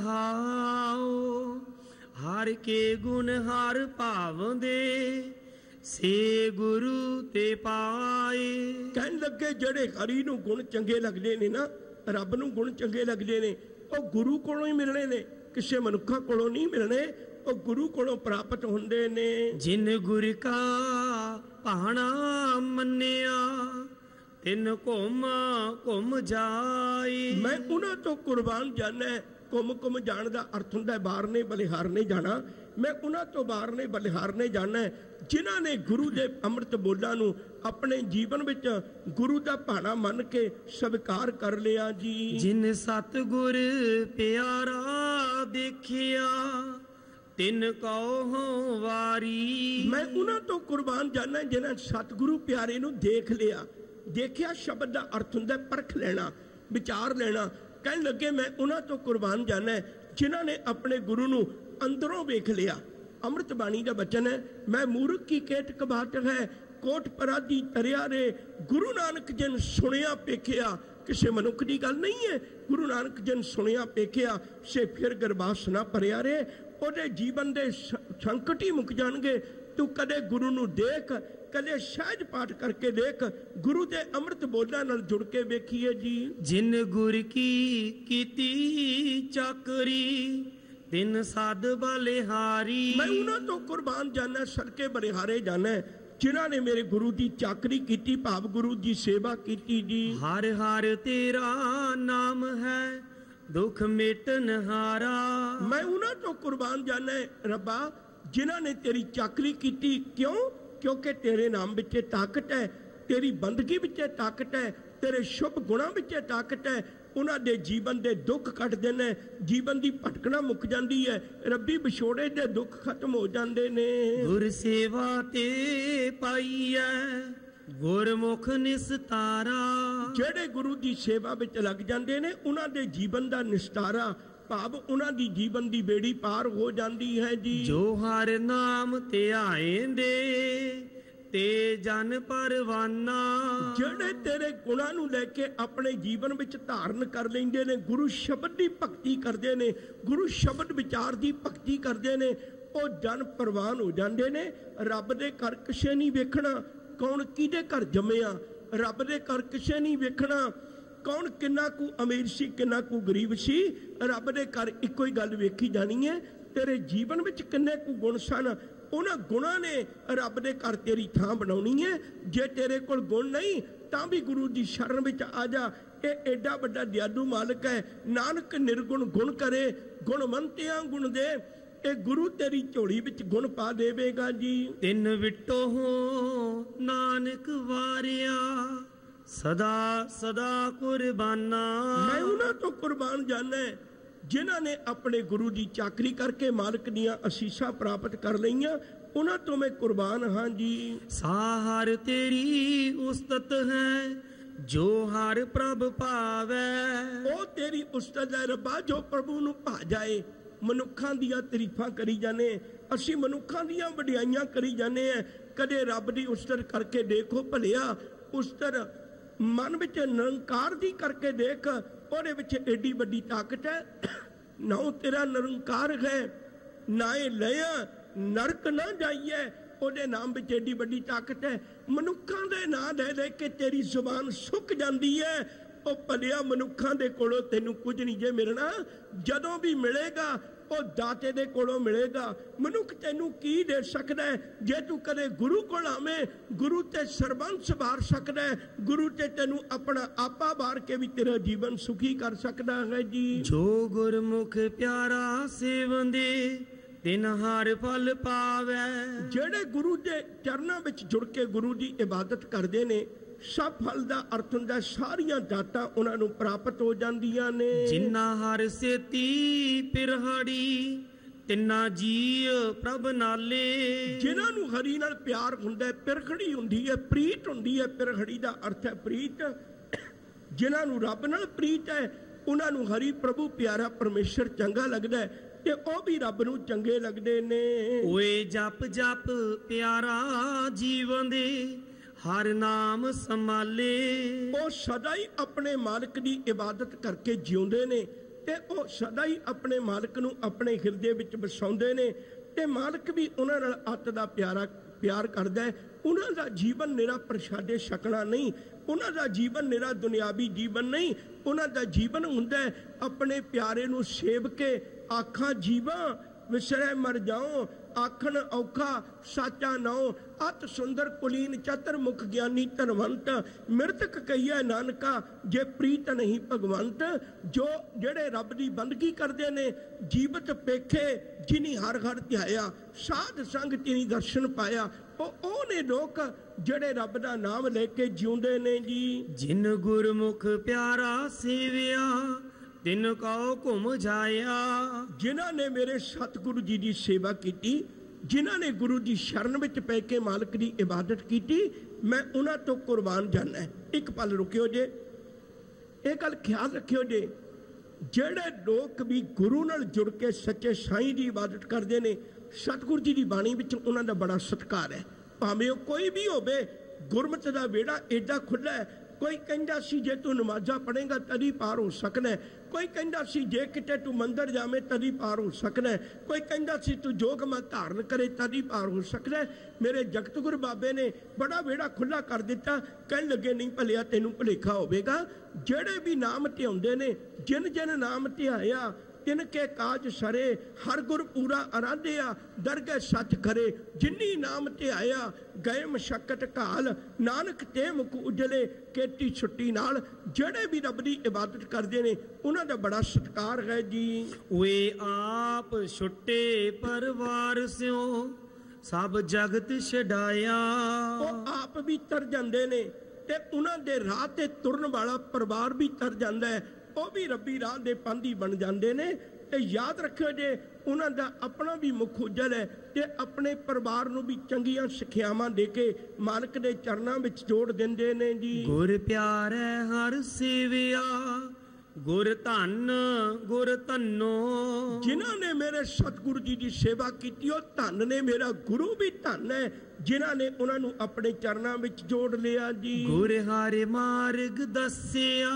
ਰਹਾਉ ਹਰ ਕੇ ਗੁਣ ਹਰ ਭਾਵੰਦੇ, ਸੇ ਗੁਰੂ ਤੇ ਪਾਏ। ਕਹਿਣ ਲੱਗੇ ਜਿਹੜੇ ਹਰੀ ਨੂੰ ਗੁਣ ਚੰਗੇ ਲੱਗਦੇ ਨੇ ਨਾ, ਰੱਬ ਨੂੰ ਗੁਣ ਚੰਗੇ ਲੱਗਦੇ ਨੇ, ਉਹ ਗੁਰੂ ਕੋਲੋਂ ਹੀ ਮਿਲਣੇ ਨੇ, ਕਿਸੇ ਮਨੁੱਖਾਂ ਕੋਲੋਂ ਨਹੀਂ ਮਿਲਣੇ, ਉਹ ਗੁਰੂ ਕੋਲੋਂ ਪ੍ਰਾਪਤ ਹੁੰਦੇ ਨੇ। ਜਿਨ ਗੁਰ ਕਾ ਭਾਣਾ ਮੰਨਿਆ, ਤਿਨ ਘੁੰਮ ਘੁੰਮ ਜਾਈ। ਮੈਂ ਉਹਨਾਂ ਤੋਂ ਕੁਰਬਾਨ ਜਾਣਾ। ਘੁੰਮ ਘੁੰਮ ਜਾਣ ਦਾ ਅਰਥ ਹੁੰਦਾ ਬਾਹਰ ਨੇ ਬਲਿਹਾਰ ਨੇ ਜਾਣਾ। ਮੈਂ ਉਹਨਾਂ ਤੋਂ ਬਾਹਰ ਨੇ ਬਲਿਹਾਰ ਨੇ ਜਾਣਾ ਜਿਨ੍ਹਾਂ ਨੇ ਗੁਰੂ ਦੇ ਅੰਮ੍ਰਿਤ ਬੋਲਾਂ ਨੂੰ ਆਪਣੇ ਜੀਵਨ ਵਿੱਚ ਗੁਰੂ ਦਾ ਭਾਣਾ ਮੰਨ ਕੇ ਸਵੀਕਾਰ ਕਰ ਲਿਆ ਜੀ। ਜਿਨ ਸਤਿਗੁਰ ਪਿਆਰਾ ਦੇਖਿਆ, ਤਿਨ ਕਉ ਵਾਰੀ। ਮੈਂ ਉਹਨਾਂ ਤੋਂ ਕੁਰਬਾਨ ਜਾਣਾ ਜਿਨ੍ਹਾਂ ਸਤਿਗੁਰੂ ਪਿਆਰੇ ਨੂੰ ਦੇਖ ਲਿਆ। ਦੇਖਿਆ ਸ਼ਬਦ ਦਾ ਅਰਥ ਹੁੰਦਾ ਪਰਖ ਲੈਣਾ, ਵਿਚਾਰ ਲੈਣਾ। ਕਹਿਣ ਲੱਗੇ ਮੈਂ ਉਹਨਾਂ ਤੋਂ ਕੁਰਬਾਨ ਜਾਣਾ ਜਿਨ੍ਹਾਂ ਨੇ ਆਪਣੇ ਗੁਰੂ ਨੂੰ ਅੰਦਰੋਂ ਵੇਖ ਲਿਆ। ਅੰਮ੍ਰਿਤ ਬਾਣੀ ਦਾ ਬਚਨ ਹੈ, ਮੈਂ ਮੂਰਖ ਕੀ ਕੇਤਕ ਬਾਤ ਹੈ, ਕੋਟ ਪਰਾਧੀ ਤਰਿਆ ਰੇ। ਗੁਰੂ ਨਾਨਕ ਜਨ ਸੁਣਿਆ ਪੇਖਿਆ, ਕਿਸੇ ਮਨੁੱਖ ਦੀ ਗੱਲ ਨਹੀਂ ਹੈ। ਗੁਰੂ ਨਾਨਕ ਜਨ ਸੁਣਿਆ ਪੇਖਿਆ, ਸੇ ਫਿਰ ਗਰਬਾਸ ਨਾ ਭਰਿਆ ਰੇ। ਉਹਦੇ ਜੀਵਨ ਦੇ ਸੰਕਟ ਹੀ ਮੁੱਕ ਜਾਣਗੇ। ਤੂੰ ਕਦੇ ਗੁਰੂ ਨੂੰ ਦੇਖ, ਕਦੇ ਸਹਿਜ ਪਾਠ ਕਰਕੇ ਦੇਖ, ਗੁਰੂ ਦੇ ਅੰਮ੍ਰਿਤ ਬੋਲਾਂ ਨਾਲ ਜੁੜ ਕੇ ਵੇਖੀਏ ਜੀ। ਜਿਨ ਗੁਰ ਕੀ ਕੀਤੀ ਚਾਕਰੀ, ਤਿਨ ਸਾਧ ਬਲਿਹਾਰੀ। ਮੈਂ ਉਹਨਾਂ ਤੋਂ ਕੁਰਬਾਨ ਜਾਣਾ, ਸਦਕੇ ਬਲਿਹਾਰੇ ਜਾਣਾ ਜਿਨ੍ਹਾਂ ਨੇ ਮੇਰੇ ਗੁਰੂ ਦੀ ਚਾਕਰੀ ਕੀਤੀ, ਭਾਵ ਗੁਰੂ ਦੀ ਸੇਵਾ ਕੀਤੀ ਜੀ। ਹਰ ਹਰ ਤੇਰਾ ਨਾਮ ਹੈ, ਦੁੱਖ ਮਿਟਨ ਹਾਰਾ। ਮੈਂ ਉਹਨਾਂ ਤੋਂ ਕੁਰਬਾਨ ਜਾਣਾ ਰੱਬਾ ਜਿਨ੍ਹਾਂ ਨੇ ਤੇਰੀ ਚਾਕਰੀ ਕੀਤੀ। ਕਿਉਂ? ਕਿਉਂਕਿ ਤੇਰੇ ਨਾਮ ਵਿੱਚ ਤਾਕਤ ਹੈ, ਤੇਰੀ ਬੰਦਗੀ ਵਿੱਚ ਤਾਕਤ ਹੈ, ਤੇਰੇ ਸ਼ੁਭ ਗੁਣਾਂ ਵਿੱਚ ਤਾਕਤ ਹੈ। ਉਹਨਾਂ ਦੇ ਜੀਵਨ ਦੇ ਦੁੱਖ ਕੱਟਦੇ ਨੇ, ਜੀਵਨ ਦੀ ਭਟਕਣਾ ਮੁੱਕ ਜਾਂਦੀ ਹੈ, ਰੱਬੀ ਵਿਛੋੜੇ ਦੇ ਦੁੱਖ ਖਤਮ ਹੋ ਜਾਂਦੇ ਨੇ। ਗੁਰ ਸੇਵਾ ਤੇ ਪਾਈਐ ਗੁਰਮੁਖ ਨਿਸਤਾਰਾ। ਜਿਹੜੇ ਗੁਰੂ ਦੀ ਸੇਵਾ ਵਿੱਚ ਲੱਗ ਜਾਂਦੇ ਨੇ ਉਹਨਾਂ ਦੇ ਜੀਵਨ ਦਾ ਨਿਸਤਾਰਾ, ਭਾਵ ਉਹਨਾਂ ਦੀ ਜੀਵਨ ਦੀ ਬੇੜੀ ਪਾਰ ਹੋ ਜਾਂਦੀ ਹੈ ਜੀ। ਜੋ ਹਰ ਨਾਮ ਧਿਆਏਂਦੇ ਤੇ ਜਨ ਪਰਵਾਨਾ। ਜਿਹੜੇ ਤੇਰੇ ਗੁਣਾਂ ਨੂੰ ਲੈ ਕੇ ਆਪਣੇ ਜੀਵਨ ਵਿੱਚ ਧਾਰਨ ਕਰ ਲੈਂਦੇ ਨੇ, ਗੁਰੂ ਸ਼ਬਦ ਦੀ ਭਗਤੀ ਕਰਦੇ ਨੇ, ਗੁਰੂ ਸ਼ਬਦ ਵਿਚਾਰ ਦੀ ਭਗਤੀ ਕਰਦੇ ਨੇ, ਉਹ ਜਨ ਪਰਵਾਨ ਹੋ ਜਾਂਦੇ ਨੇ। ਰੱਬ ਦੇ ਘਰ ਕਿਸੇ ਨਹੀਂ ਵੇਖਣਾ ਕੌਣ ਕਿਹਦੇ ਘਰ ਜੰਮਿਆ, ਰੱਬ ਦੇ ਘਰ ਕਿਸੇ ਨਹੀਂ ਵੇਖਣਾ ਕੌਣ ਕਿੰਨਾ ਕੁ ਅਮੀਰ ਸੀ ਕਿੰਨਾ ਕੁ ਗਰੀਬ ਸੀ। ਰੱਬ ਦੇ ਘਰ ਇੱਕੋ ਹੀ ਗੱਲ ਵੇਖੀ ਜਾਣੀ ਹੈ, ਤੇਰੇ ਜੀਵਨ ਵਿੱਚ ਕਿੰਨੇ ਕੁ ਗੁਣ ਸਨ, ਉਹਨਾਂ ਗੁਣਾਂ ਨੇ ਰੱਬ ਦੇ ਘਰ ਤੇਰੀ ਥਾਂ ਬਣਾਉਣੀ ਹੈ। ਜੇ ਤੇਰੇ ਕੋਲ ਗੁਣ ਨਹੀਂ ਤਾਂ ਵੀ ਗੁਰੂ ਦੀ ਸ਼ਰਨ ਵਿੱਚ ਆ ਜਾ। ਇਹ ਐਡਾ ਵੱਡਾ ਦਿਆਲੂ ਮਾਲਕ ਹੈ। ਨਾਨਕ ਨਿਰਗੁਣ ਗੁਣ ਕਰੇ, ਗੁਣਵੰਤਿਆਂ ਗੁਣ ਦੇ। ਇਹ ਗੁਰੂ ਤੇਰੀ ਝੋਲੀ ਵਿੱਚ ਗੁਣ ਪਾ ਦੇਵੇਗਾ ਜੀ। ਤਿੰਨ ਵਿਟੋ ਹੋ ਨਾਨਕ ਵਾਰਿਆ ਸਦਾ ਸਦਾ ਕੁਰਬਾਨਾ। ਮੈਂ ਉਹਨਾਂ ਤੋਂ ਕੁਰਬਾਨ ਜਾਣਾ ਜਿਨ੍ਹਾਂ ਨੇ ਆਪਣੇ ਗੁਰੂ ਦੀ ਚਾਕਰੀ ਕਰਕੇ ਮਾਲਕ ਦੀਆਂ ਅਸੀਸਾਂ ਪ੍ਰਾਪਤ ਕਰ ਲਈਆਂ, ਉਹਨਾਂ ਤੋਂ ਮੈਂ ਕੁਰਬਾਨ ਹਾਂ ਜੀ। ਸਾਹਰ ਤੇਰੀ ਉਸਤਤ ਹੈ ਜੋ ਹਰ ਪ੍ਰਭ ਭਾਵੈ। ਉਹ ਤੇਰੀ ਉਸਤਤ ਹੈ ਰੱਬਾ ਜੋ ਪ੍ਰਭੂ ਨੂੰ ਭਾ ਜਾਏ। ਮਨੁੱਖਾਂ ਦੀਆਂ ਤਾਰੀਫਾਂ ਕਰੀ ਜਾਂਦੇ, ਅਸੀਂ ਮਨੁੱਖਾਂ ਦੀਆਂ ਵਡਿਆਈਆਂ ਕਰੀ ਜਾਂਦੇ ਆ। ਕਦੇ ਰੱਬ ਦੀ ਉਸਤਤ ਕਰਕੇ ਦੇਖੋ ਭਲਿਆ, ਉਸਤਤ ਮਨ ਵਿੱਚ ਨਿਰੰਕਾਰ ਦੀ ਕਰਕੇ ਦੇਖ, ਉਹਦੇ ਵਿੱਚ ਏਡੀ ਵੱਡੀ ਤਾਕਤ ਹੈ। ਨਾ ਤੇਰਾ ਨਿਰੰਕਾਰ ਹੈ, ਨਾ ਇਹ ਲਿਆ ਨਰਕ ਨਾ ਜਾਈਏ, ਉਹਦੇ ਨਾਮ ਵਿੱਚ ਏਡੀ ਵੱਡੀ ਤਾਕਤ ਹੈ। ਮਨੁੱਖਾਂ ਦੇ ਨਾਂ ਲੈ ਲੈ ਕੇ ਤੇਰੀ ਜ਼ੁਬਾਨ ਸੁੱਕ ਜਾਂਦੀ ਹੈ। ਉਹ ਭਲਿਆ ਮਨੁੱਖਾਂ ਦੇ ਕੋਲੋਂ ਤੈਨੂੰ ਕੁਝ ਨਹੀਂ ਜੇ ਮਿਲਣਾ। ਜਦੋਂ ਵੀ ਮਿਲੇਗਾ ਉਹ ਦਾਤੇ ਦੇ ਕੋਲੋਂ ਮਿਲੇਗਾ। ਮਨੁੱਖ ਤੈਨੂੰ ਕੀ ਦੇ ਸਕਦਾ ਜੇ ਤੂੰ ਕਦੇ ਗੁਰੂ ਕੋਲ ਆਵੇਂ। ਗੁਰੂ ਤੇ ਸਰਬੰਸ ਵਾਰ ਸਕਦਾ, ਗੁਰੂ ਤੇ ਤੈਨੂੰ ਆਪਣਾ ਆਪਾ ਵਾਰ ਕੇ ਵੀ ਤੇਰਾ ਜੀਵਨ ਸੁਖੀ ਕਰ ਸਕਦਾ ਹੈ ਜੀ। ਜੋ ਗੁਰਮੁਖ ਪਿਆਰਾ ਸੇਵੰਦੇ ਤਿਨ ਹਰ ਫਲ ਪਾਵੈ। ਜਿਹੜੇ ਗੁਰੂ ਦੇ ਚਰਨਾਂ ਵਿੱਚ ਜੁੜ ਕੇ ਗੁਰੂ ਦੀ ਇਬਾਦਤ ਕਰਦੇ ਨੇ, ਸਭ ਫਲ ਦਾ ਅਰਥ ਹੁੰਦਾ ਸਾਰੀਆਂ ਦਾਤਾਂ ਉਹਨਾਂ ਨੂੰ ਪ੍ਰਾਪਤ ਹੋ ਜਾਂਦੀਆਂ ਨੇ। ਜਿੰਨਾ ਹਰ ਸੇਤੀ ਪਿਰਹੜੀ ਤਿੰਨਾ ਜੀ ਪ੍ਰਭ ਨਾਲੇ। ਜਿਨ੍ਹਾਂ ਨੂੰ ਹਰੀ ਨਾਲ ਪਿਆਰ ਹੁੰਦਾ, ਪਿਰਖੜੀ ਹੁੰਦੀ ਹੈ, ਪ੍ਰੀਤ ਹੁੰਦੀ ਹੈ। ਪਿਰਖੜੀ ਦਾ ਅਰਥ ਹੈ ਪ੍ਰੀਤ। ਜਿਨ੍ਹਾਂ ਨੂੰ ਰੱਬ ਨਾਲ ਪ੍ਰੀਤ ਹੈ ਉਹਨਾਂ ਨੂੰ ਹਰੀ ਪ੍ਰਭੂ ਪਿਆਰਾ ਪਰਮੇਸ਼ਰ ਚੰਗਾ ਲੱਗਦਾ ਹੈ ਤੇ ਉਹ ਵੀ ਰੱਬ ਨੂੰ ਚੰਗੇ ਲੱਗਦੇ ਨੇ। ਓਏ ਜਪ ਜਪ ਪਿਆਰਾ ਜੀਵਨ ਦੇ ਹਰ ਨਾਮ ਸੰਭਾਲੇ। ਉਹ ਸਦਾ ਹੀ ਆਪਣੇ ਮਾਲਕ ਦੀ ਇਬਾਦਤ ਕਰਕੇ ਜਿਉਂਦੇ ਨੇ ਤੇ ਉਹ ਸਦਾ ਹੀ ਆਪਣੇ ਮਾਲਕ ਨੂੰ ਆਪਣੇ ਹਿਰਦੇ ਵਿੱਚ ਵਸਾਉਂਦੇ ਨੇ ਤੇ ਮਾਲਕ ਵੀ ਉਹਨਾਂ ਨਾਲ ਅੱਤ ਦਾ ਪਿਆਰਾ ਪਿਆਰ ਕਰਦਾ ਹੈ। ਉਹਨਾਂ ਦਾ ਜੀਵਨ ਨਿਰਾ ਪ੍ਰਸ਼ਾਦੇ ਛਕਣਾ ਨਹੀਂ, ਉਹਨਾਂ ਦਾ ਜੀਵਨ ਨਿਰਾ ਦੁਨਿਆਵੀ ਜੀਵਨ ਨਹੀਂ। ਉਹਨਾਂ ਦਾ ਜੀਵਨ ਹੁੰਦਾ ਹੈ ਆਪਣੇ ਪਿਆਰੇ ਨੂੰ ਸੇਵ ਕੇ ਆਖਾਂ ਜੀਵਾਂ ਵਿਸਰੇ ਮਰ ਜਾਓ, ਆਖਣ ਔਖਾ ਸਾਚਾ ਨਾਉ। ਅਤ ਸੁੰਦਰ ਕੁਲੀਨ ਚਤਰ ਮੁਖ ਗਿਆਨੀ ਧਨਵੰਤ। ਮਿਰਤਕ ਕਹੀਏ ਨਾਨਕਾ ਜੇ ਪ੍ਰੀਤ ਨਹੀਂ ਭਗਵੰਤ। ਜੋ ਜਿਹੜੇ ਰੱਬ ਦੀ ਬੰਦਗੀ ਕਰਦੇ ਨੇ, ਜੀਵਤ ਪੇਖੇ ਜਿਨੀ ਹਰ ਹਰ ਧਿਆਇਆ, ਸਾਧ ਸੰਗ ਤਿਨੀ ਦਰਸ਼ਨ ਪਾਇਆ, ਉਹ ਉਹ ਨੇ ਲੋਕ ਜਿਹੜੇ ਰੱਬ ਦਾ ਨਾਮ ਲੈ ਕੇ ਜਿਉਂਦੇ ਨੇ ਜੀ। ਜਿਨ ਗੁਰਮੁਖ ਪਿਆਰਾ ਸੇਵਿਆ ਤਿਨ ਕਉ ਘੁਮ ਜਾਇਆ। ਜਿਨ੍ਹਾਂ ਨੇ ਮੇਰੇ ਸਤਿਗੁਰੂ ਜੀ ਦੀ ਸੇਵਾ ਕੀਤੀ, ਜਿਨ੍ਹਾਂ ਨੇ ਗੁਰੂ ਦੀ ਸ਼ਰਨ ਵਿੱਚ ਪੈ ਕੇ ਮਾਲਕ ਦੀ ਇਬਾਦਤ ਕੀਤੀ, ਮੈਂ ਉਹਨਾਂ ਤੋਂ ਕੁਰਬਾਨ ਜਾਣਾ ਹੈ। ਇੱਕ ਪਲ ਰੁਕਿਓ ਜੇ, ਇਹ ਗੱਲ ਖਿਆਲ ਰੱਖਿਓ ਜੇ, ਜਿਹੜੇ ਲੋਕ ਵੀ ਗੁਰੂ ਨਾਲ ਜੁੜ ਕੇ ਸੱਚੇ ਸਾਈਂ ਦੀ ਇਬਾਦਤ ਕਰਦੇ ਨੇ, ਸਤਿਗੁਰੂ ਜੀ ਦੀ ਬਾਣੀ ਵਿੱਚ ਉਹਨਾਂ ਦਾ ਬੜਾ ਸਤਿਕਾਰ ਹੈ। ਭਾਵੇਂ ਉਹ ਕੋਈ ਵੀ ਹੋਵੇ, ਗੁਰਮਤਿ ਦਾ ਵਿਹੜਾ ਏਡਾ ਖੁੱਲ੍ਹਾ ਹੈ। ਕੋਈ ਕਹਿੰਦਾ ਸੀ ਜੇ ਤੂੰ ਨਮਾਜ਼ਾਂ ਪੜ੍ਹੇਗਾ ਤਦੀ ਪਾਰ ਹੋ ਸਕਣਾ। ਕੋਈ ਕਹਿੰਦਾ ਸੀ ਜੇ ਕਿਤੇ ਤੂੰ ਮੰਦਰ ਜਾਵੇਂ ਤਦੀ ਪਾਰ ਹੋ ਸਕਣਾ। ਕੋਈ ਕਹਿੰਦਾ ਸੀ ਤੂੰ ਜੋਗ ਮਤ ਧਾਰਨ ਕਰੇ ਤਦੀ ਪਾਰ ਹੋ ਸਕਣਾ। ਮੇਰੇ ਜਗਤ ਗੁਰੂ ਬਾਬੇ ਨੇ ਬੜਾ ਵਿਹੜਾ ਖੁੱਲ੍ਹਾ ਕਰ ਦਿੱਤਾ। ਕਹਿਣ ਲੱਗੇ ਨਹੀਂ ਭਲਿਆ ਤੈਨੂੰ ਭੁਲੇਖਾ ਹੋਵੇਗਾ। ਜਿਹੜੇ ਵੀ ਨਾਮ ਧਿਆਉਂਦੇ ਨੇ, ਜਿਨ ਜਿਨ ਨਾਮ ਧਿਆਇਆ ਤਿਨ ਕੇ ਕਾਜ ਸਰੇ। ਹਰ ਗੁਰ ਪੂਰਾ ਅਰਾਧਿਆ ਦਰਗਹਿ ਸੱਚ ਖਰੇ। ਜਿਨੀ ਨਾਮ ਧਿਆਇਆ ਗਏ ਮਸ਼ੱਕਤ ਘਾਲ, ਨਾਨਕ ਤੇ ਮੁਖ ਉਜਲੇ ਕੇਤੀ ਛੁੱਟੀ ਨਾਲ। ਜਿਹੜੇ ਵੀ ਰੱਬ ਦੀ ਇਬਾਦਤ ਕਰਦੇ ਨੇ ਉਹਨਾਂ ਦਾ ਬੜਾ ਸਤਿਕਾਰ ਹੈ ਜੀ। ਓਏ ਆਪ ਛੁੱਟੇ ਪਰਵਾਰ ਸਿਓ ਸਭ ਜਗਤ ਛਡਾਇਆ। ਉਹ ਆਪ ਵੀ ਤਰ ਜਾਂਦੇ ਨੇ ਤੇ ਉਹਨਾਂ ਦੇ ਰਾਹ ਤੇ ਤੁਰਨ ਵਾਲਾ ਪਰਿਵਾਰ ਵੀ ਤਰ ਜਾਂਦਾ ਹੈ। ਉਹ ਵੀ ਰੱਬੀ ਰਾਹ ਦੇ ਪਾਂਧੀ ਬਣ ਜਾਂਦੇ ਨੇ। ਤੇ ਯਾਦ ਰੱਖਿਓ ਜੇ ਉਹਨਾਂ ਦਾ ਆਪਣਾ ਵੀ ਮੁੱਖ ਉਜਲ ਹੈ ਤੇ ਆਪਣੇ ਪਰਿਵਾਰ ਨੂੰ ਵੀ ਚੰਗੀਆਂ ਸਿੱਖਿਆਵਾਂ ਦੇ ਕੇ ਮਾਲਕ ਦੇ ਚਰਨਾਂ ਵਿੱਚ ਜੋੜ ਦਿੰਦੇ ਨੇ ਜੀ। ਗੁਰ ਪਿਆਰੈ ਹਰ ਸੇਵਿਆ, ਗੁਰ ਧੰਨ ਗੁਰ ਧੰਨੋ। ਜਿਨ੍ਹਾਂ ਨੇ ਮੇਰੇ ਸਤਿਗੁਰੂ ਜੀ ਦੀ ਸੇਵਾ ਕੀਤੀ ਉਹ ਧੰਨ ਨੇ, ਮੇਰਾ ਗੁਰੂ ਵੀ ਧੰਨ ਹੈ ਜਿਨ੍ਹਾਂ ਨੇ ਉਹਨਾਂ ਨੂੰ ਆਪਣੇ ਚਰਨਾਂ ਵਿੱਚ ਜੋੜ ਲਿਆ ਜੀ। ਗੁਰ ਹਰਿ ਮਾਰਗ ਦੱਸਿਆ,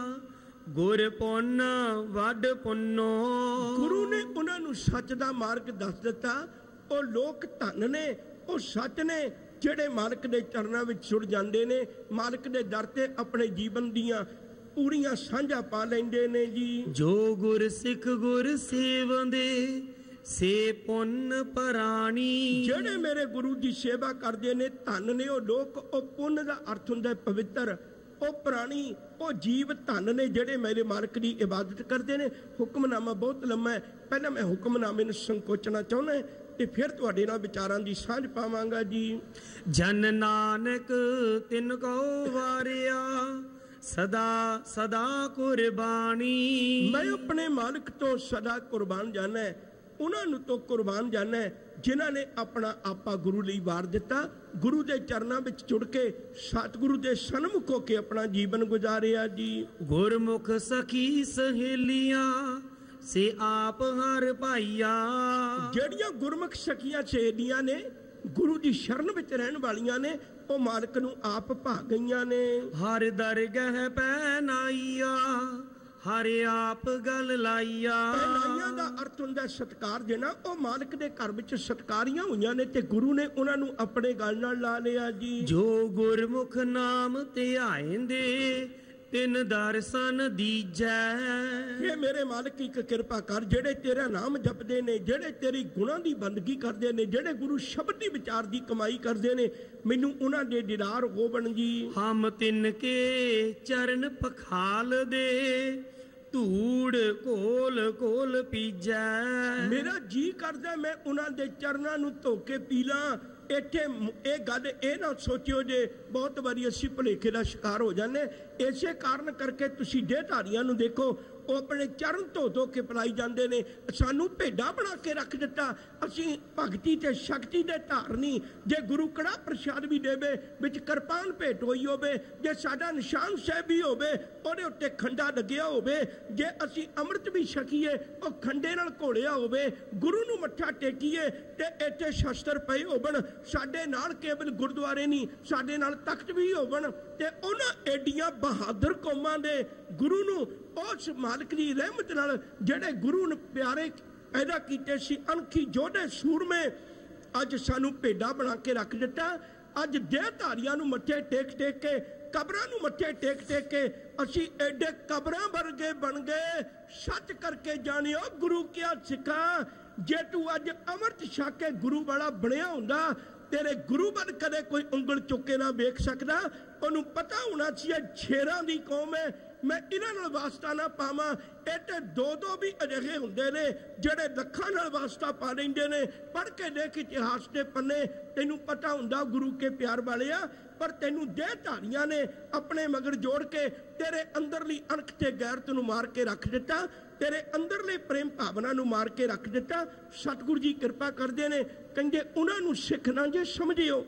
ਗੁਰ ਪੁੰਨ ਵੱਡ ਪੁੰਨੋ। ਗੁਰੂ ਨੇ ਉਹਨਾਂ ਨੂੰ ਸੱਚ ਦਾ ਮਾਰਗ ਦੱਸ ਦਿੱਤਾ। ਉਹ ਲੋਕ ਧੰਨ ਨੇ, ਉਹ ਸੱਚ ਨੇ ਜਿਹੜੇ ਮਾਲਕ ਦੇ ਚਰਨਾਂ ਵਿੱਚ ਜੁੜ ਜਾਂਦੇ ਨੇ, ਮਾਲਕ ਦੇ ਦਰ ਤੇ ਆਪਣੇ ਜੀਵਨ ਦੀਆਂ ਪੂਰੀਆਂ ਸਾਂਝਾਂ ਪਾ ਲੈਂਦੇ ਨੇ ਜੀ। ਜੋ ਗੁਰ ਸਿੱਖ ਗੁਰ ਸੇਵੰਦੇ ਸੇ ਪੁੰਨ ਪਰਾਣੀ। ਜਿਹੜੇ ਮੇਰੇ ਗੁਰੂ ਦੀ ਸੇਵਾ ਕਰਦੇ ਨੇ ਧੰਨ ਨੇ ਉਹ ਲੋਕ। ਉਹ ਪੁੰਨ ਦਾ ਅਰਥ ਹੁੰਦਾ ਪਵਿੱਤਰ। ਉਹ ਪ੍ਰਾਣੀ, ਉਹ ਜੀਵ ਧੰਨ ਨੇ ਜਿਹੜੇ ਮੇਰੇ ਮਾਲਕ ਦੀ ਇਬਾਦਤ ਕਰਦੇ ਨੇ। ਹੁਕਮਨਾਮਾ ਬਹੁਤ ਲੰਮਾ ਹੈ, ਪਹਿਲਾਂ ਮੈਂ ਹੁਕਮਨਾਮੇ ਨੂੰ ਸੰਕੋਚਣਾ ਚਾਹੁੰਦਾ ਤੇ ਫਿਰ ਤੁਹਾਡੇ ਨਾਲ ਵਿਚਾਰਾਂ ਦੀ ਸਾਂਝ ਪਾਵਾਂਗਾ ਜੀ। ਜਨ ਨਾਨਕ ਤਿਨ ਕੋ ਵਾਰਿਆ, ਸਦਾ ਸਦਾ ਕੁਰਬਾਨੀ। ਮੈਂ ਆਪਣੇ ਮਾਲਕ ਤੋਂ ਸਦਾ ਕੁਰਬਾਨ ਜਾਣਾ, ਉਹਨਾਂ ਨੂੰ ਤੋਂ ਕੁਰਬਾਨ ਜਾਣਾ ਜਿਨ੍ਹਾਂ ਨੇ ਆਪਣਾ ਆਪਾ ਗੁਰੂ ਲਈ ਵਾਰ ਦਿੱਤਾ, ਗੁਰੂ ਦੇ ਚਰਨਾਂ ਵਿੱਚ ਜੁੜ ਕੇ ਸਤਿਗੁਰੂ ਦੇ ਸਨਮੁਖ ਹੋ ਕੇ ਆਪਣਾ ਜੀਵਨ ਗੁਜ਼ਾਰਿਆ ਜੀ। ਗੁਰਮੁਖ ਸਖੀ ਸਹੇਲੀਆਂ ਸੇ ਆਪ ਹਰ ਭਾਈਆ। ਜਿਹੜੀਆਂ ਗੁਰਮੁਖ ਸਖੀਆਂ ਸਹੇਲੀਆਂ ਨੇ, ਗੁਰੂ ਦੀ ਸ਼ਰਨ ਵਿੱਚ ਰਹਿਣ ਵਾਲੀਆਂ ਨੇ, ਉਹ ਮਾਲਕ ਨੂੰ ਆਪ ਭਾ ਗਈਆਂ ਨੇ। ਹਰ ਦਰਗਹਿ ਪੈਨਾਈਆ, ਹਰ ਆਪ ਗੱਲ ਲਾਈਆ। ਪੈਨਾਈਆਂ ਦਾ ਅਰਥ ਹੁੰਦਾ ਸਤਕਾਰ ਦੇਣਾ। ਉਹ ਮਾਲਕ ਦੇ ਘਰ ਵਿੱਚ ਸਤਕਾਰੀਆਂ ਹੋਈਆਂ ਨੇ ਤੇ ਗੁਰੂ ਨੇ ਉਹਨਾਂ ਨੂੰ ਆਪਣੇ ਗਲ ਨਾਲ ਲਾ ਲਿਆ ਜੀ। ਜੋ ਗੁਰਮੁਖ ਨਾਮ ਧਿਆਇਂਦੇ ਤਿਨ ਦਰਸ਼ਨ ਦੀਜੈ। ਇਹ ਮੇਰੇ ਮਾਲਕ ਇੱਕ ਕਿਰਪਾ ਕਰ, ਜਿਹੜੇ ਤੇਰਾ ਨਾਮ ਜਪਦੇ ਨੇ, ਜਿਹੜੇ ਤੇਰੀ ਗੁਣਾਂ ਦੀ ਬੰਦਗੀ ਕਰਦੇ ਨੇ, ਜਿਹੜੇ ਗੁਰੂ ਸ਼ਬਦ ਦੀ ਵਿਚਾਰ ਦੀ ਕਮਾਈ ਕਰਦੇ ਨੇ, ਮੈਨੂੰ ਉਹਨਾਂ ਦੇ ਦੀਦਾਰ ਹੋਵਣ ਜੀ। ਹਮ ਤਿਨ ਕੇ ਚਰਨ ਪਖਾਲ ਦੇ, ਧੂੜ ਕੋਲ ਕੋਲ ਪੀਜੈ। ਮੇਰਾ ਜੀ ਕਰਦਾ ਮੈਂ ਉਹਨਾਂ ਦੇ ਚਰਨਾਂ ਨੂੰ ਧੋ ਕੇ ਪੀ ਲਾਂ। ਇੱਥੇ ਇਹ ਗੱਲ ਇਹ ਨਾ ਸੋਚਿਓ ਜੇ ਬਹੁਤ ਵਾਰੀ ਅਸੀਂ ਭੁਲੇਖੇ ਦਾ ਸ਼ਿਕਾਰ ਹੋ ਜਾਂਦੇ। ਇਸੇ ਕਾਰਨ ਕਰਕੇ ਤੁਸੀਂ ਦੇਹਧਾਰੀਆਂ ਨੂੰ ਦੇਖੋ, ਉਹ ਆਪਣੇ ਚਰਨ ਧੋ ਧੋ ਕੇ ਪਿਲਾਈ ਜਾਂਦੇ ਨੇ। ਸਾਨੂੰ ਭੇਡਾਂ ਬਣਾ ਕੇ ਰੱਖ ਦਿੱਤਾ। ਅਸੀਂ ਭਗਤੀ ਤੇ ਸ਼ਕਤੀ ਦੇ ਧਾਰਨੀ। ਜੇ ਗੁਰੂ ਕੜਾ ਪ੍ਰਸ਼ਾਦ ਵੀ ਦੇਵੇ, ਵਿੱਚ ਕਿਰਪਾਨ ਭੇਟ ਹੋਈ ਹੋਵੇ, ਜੇ ਸਾਡਾ ਨਿਸ਼ਾਨ ਸਾਹਿਬ ਵੀ ਹੋਵੇ, ਉਹਦੇ ਉੱਤੇ ਖੰਡਾ ਲੱਗਿਆ ਹੋਵੇ, ਜੇ ਅਸੀਂ ਅੰਮ੍ਰਿਤ ਵੀ ਛਕੀਏ ਉਹ ਖੰਡੇ ਨਾਲ ਘੋਲਿਆ ਹੋਵੇ, ਗੁਰੂ ਨੂੰ ਮੱਥਾ ਟੇਕੀਏ ਤੇ ਇੱਥੇ ਸ਼ਸਤਰ ਪਏ ਹੋਵਣ, ਸਾਡੇ ਨਾਲ ਕੇਵਲ ਗੁਰਦੁਆਰੇ ਨਹੀਂ, ਸਾਡੇ ਨਾਲ ਤਖਤ ਵੀ ਹੋਵਣ, ਤੇ ਉਹਨਾਂ ਏਡੀਆਂ ਬਹਾਦਰ ਕੌਮਾਂ ਦੇ ਗੁਰੂ ਨੂੰ, ਉਸ ਮਾਲਕ ਦੀ ਰਹਿਮਤ ਨਾਲ ਜਿਹੜੇ ਗੁਰੂ ਨੂੰ ਪਿਆਰੇ ਪੈਦਾ ਕੀਤੇ ਸੀ, ਅਣਖੀ ਯੋਧੇ ਸੂਰਮੇ, ਅੱਜ ਸਾਨੂੰ ਭੇਡਾਂ ਬਣਾ ਕੇ ਰੱਖ ਦਿੱਤਾ। ਅੱਜ ਦੇਹਧਾਰੀਆਂ ਨੂੰ ਮੱਥੇ ਟੇਕ ਟੇਕ ਕੇ, ਕਬਰਾਂ ਨੂੰ ਮੱਥੇ ਟੇਕ ਟੇਕ ਕੇ ਅਸੀਂ ਐਡੇ ਕਬਰਾਂ ਵਰਗੇ ਬਣ ਗਏ। ਸੱਚ ਕਰਕੇ ਜਾਣਿਓ ਗੁਰੂ ਕਿਆ ਸਿੱਖਾਂ, ਜੇ ਤੂੰ ਅੱਜ ਅੰਮ੍ਰਿਤ ਛਕ ਕੇ ਗੁਰੂ ਵਾਲਾ ਬਣਿਆ ਹੁੰਦਾ, ਤੇਰੇ ਗੁਰੂ ਵੱਲ ਕਦੇ ਕੋਈ ਉਂਗਲ ਚੁੱਕ ਕੇ ਨਾ ਵੇਖ ਸਕਦਾ। ਉਹਨੂੰ ਪਤਾ ਹੋਣਾ ਸੀ ਇਹ ਸ਼ੇਰਾਂ ਦੀ ਕੌਮ ਹੈ, ਮੈਂ ਇਹਨਾਂ ਨਾਲ ਵਾਸਤਾ ਨਾ ਪਾਵਾਂ। ਇਹ ਤੇ ਦੋ ਦੋ ਵੀ ਅਜਿਹੇ ਹੁੰਦੇ ਨੇ ਜਿਹੜੇ ਲੱਖਾਂ ਨਾਲ ਵਾਸਤਾ ਪਾ ਲੈਂਦੇ ਨੇ। ਪੜ੍ਹ ਕੇ ਦੇਖ ਇਤਿਹਾਸ ਦੇ ਪੰਨੇ, ਤੈਨੂੰ ਪਤਾ ਹੁੰਦਾ ਗੁਰੂ ਕੇ ਪਿਆਰ ਵਾਲਿਆ। ਪਰ ਤੈਨੂੰ ਦੇਹਧਾਰੀਆਂ ਨੇ ਆਪਣੇ ਮਗਰ ਜੋੜ ਕੇ ਤੇਰੇ ਅੰਦਰਲੀ ਅਣਖ ਤੇ ਗੈਰਤ ਨੂੰ ਮਾਰ ਕੇ ਰੱਖ ਦਿੱਤਾ, ਤੇਰੇ ਅੰਦਰਲੇ ਪ੍ਰੇਮ ਭਾਵਨਾ ਨੂੰ ਮਾਰ ਕੇ ਰੱਖ ਦਿੱਤਾ। ਸਤਿਗੁਰੂ ਜੀ ਕਿਰਪਾ ਕਰਦੇ ਨੇ, ਕਹਿੰਦੇ ਉਹਨਾਂ ਨੂੰ ਸਿੱਖ ਨਾ ਜੇ ਸਮਝਿਓ।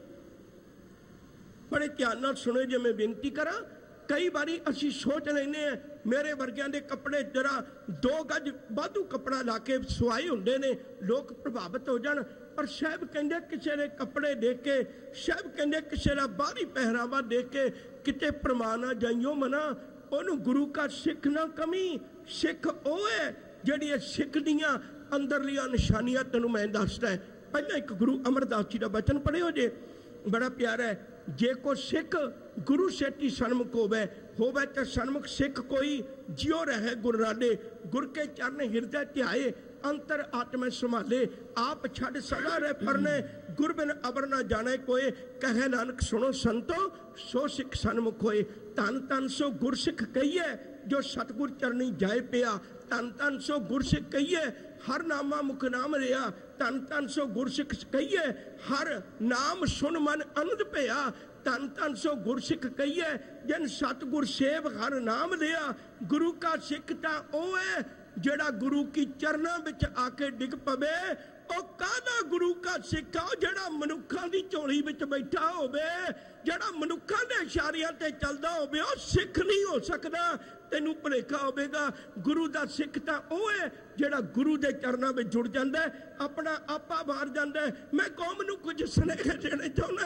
ਬੜੇ ਧਿਆਨ ਨਾਲ ਸੁਣੋ ਜੇ ਮੈਂ ਬੇਨਤੀ ਕਰਾਂ। ਕਈ ਵਾਰੀ ਅਸੀਂ ਸੋਚ ਲੈਂਦੇ ਆ ਮੇਰੇ ਵਰਗਿਆਂ ਦੇ ਕੱਪੜੇ ਜਰਾ ਦੋ ਗੱਜ ਵਾਧੂ ਕੱਪੜਾ ਲਾ ਕੇ ਸਵਾਏ ਹੁੰਦੇ ਨੇ, ਲੋਕ ਪ੍ਰਭਾਵਿਤ ਹੋ ਜਾਣ। ਪਰ ਸਾਹਿਬ ਕਹਿੰਦੇ ਕਿਸੇ ਦੇ ਕੱਪੜੇ ਦੇਖ ਕੇ, ਸਾਹਿਬ ਕਹਿੰਦੇ ਕਿਸੇ ਦਾ ਬਾਹਰੀ ਪਹਿਰਾਵਾ ਦੇਖ ਕੇ ਕਿਤੇ ਪ੍ਰਮਾਣਾ ਜਾਈਓ ਮਨਾ। ਉਹਨੂੰ ਗੁਰੂ ਕਾ ਸਿੱਖ ਨਾ ਕਮੀ। ਸਿੱਖ ਉਹ ਹੈ ਜਿਹੜੀ ਸਿੱਖ ਦੀਆਂ ਅੰਦਰਲੀਆਂ ਨਿਸ਼ਾਨੀਆਂ ਤੈਨੂੰ ਮੈਂ ਦੱਸਦਾ। ਪਹਿਲਾਂ ਇੱਕ ਗੁਰੂ ਅਮਰਦਾਸ ਜੀ ਦਾ ਬਚਨ ਪੜ੍ਹਿਓ ਜੇ, ਬੜਾ ਪਿਆਰਾ ਹੈ। ਜੇ ਕੋ ਸਿੱਖ ਗੁਰੂ ਸੇਤੀ ਸਨਮੁਖ ਹੋਵੇ, ਹੋਵੇ ਤੇ ਸਨਮੁਖ ਸਿੱਖ ਕੋਈ, ਜਿਉ ਰਹੇ ਗੁਰ ਰਾਲੇ, ਗੁਰ ਕੇ ਚਰਨ ਹਿਰਦੈ ਧਿਆਏ, ਅੰਤਰ ਆਤਮੈ ਸੰਭਾਲੇ, ਆਪ ਛੱਡ ਸਦਾ ਰਹਿ ਪਰਨੇ, ਗੁਰ ਬਿਨ ਅਬਰ ਨਾ ਜਾਣੇ ਕੋਏ, ਕਹੇ ਨਾਨਕ ਸੁਣੋ ਸੰਤੋ ਸੋ ਸਿੱਖ ਸਨਮੁਖ ਹੋਏ। ਧੰਨ ਧੰਨ ਸੋ ਗੁਰਸਿੱਖ ਕਹੀਏ ਜੋ ਸਤਿਗੁਰ ਚਰਨੀ ਜਾਏ ਪਿਆ, ਧੰਨ ਧੰਨ ਸੋ ਗੁਰਸਿੱਖ ਕਹੀਏ ਹਰ ਨਾਮਾ ਮੁਖ ਨਾਮ ਰਿਆ, धन धन सो गुरसिख कहिए हर नाम सुन मन आनंद भया। धन धन सो गुरसिख कहिए जिन सतगुर सेव हर नाम लिया। गुरु का सिख तां ओह है जेड़ा गुरु की चरना विच आके डिग पवे। ਉਹ ਕਾਹਦਾ ਗੁਰੂ का सिख आ ਜਿਹੜਾ ਮਨੁੱਖਾਂ ਦੀ ਝੋਲੀ ਵਿੱਚ ਬੈਠਾ ਹੋਵੇ, ਜਿਹੜਾ ਮਨੁੱਖਾਂ ਦੇ ਇਸ਼ਾਰਿਆਂ ਤੇ ਚੱਲਦਾ ਹੋਵੇ, ਉਹ ਸਿੱਖ ਨਹੀਂ ਹੋ ਸਕਦਾ। ਤੈਨੂੰ ਭੁਲੇਖਾ ਹੋਵੇਗਾ। ਗੁਰੂ ਦਾ ਸਿੱਖ ਤਾਂ ਉਹ ਹੈ ਜਿਹੜਾ ਗੁਰੂ ਦੇ ਚਰਨਾਂ ਵਿੱਚ ਜੁੜ ਜਾਂਦਾ, ਆਪਣਾ ਆਪਾ ਵਾਰ ਜਾਂਦਾ। ਮੈਂ ਕੌਮ ਨੂੰ ਕੁਝ ਸੁਨੇਹੇ ਦੇਣੇ ਚਾਹੁੰਦਾ।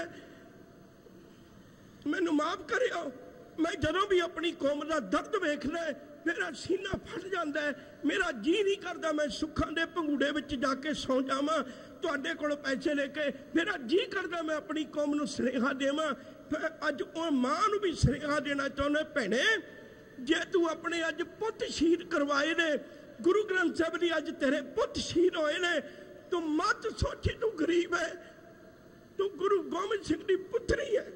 ਮੈਨੂੰ ਮਾਫ ਕਰਿਓ, मैं जदों भी अपनी कौम का दर्द वेखना मेरा सीना फट जाता है। मेरा जी नहीं करता मैं सुखां दे भंगूड़े विच जाके सौ जावां तुहाडे कोल पैसे लेके। मेरा जी करता मैं अपनी कौम नूं सुनेहा देवां। अज उह मां नूं भी सुनेहा देना चाहुंदा, भैणे जे तू अपने अज पुत शहीद करवाए ने, गुरु ग्रंथ साहिब दी अज तेरे पुत शहीद होए ने, तू मत सोची तू गरीब है, तू गुरु गोबिंद सिंह दी पुत्री है।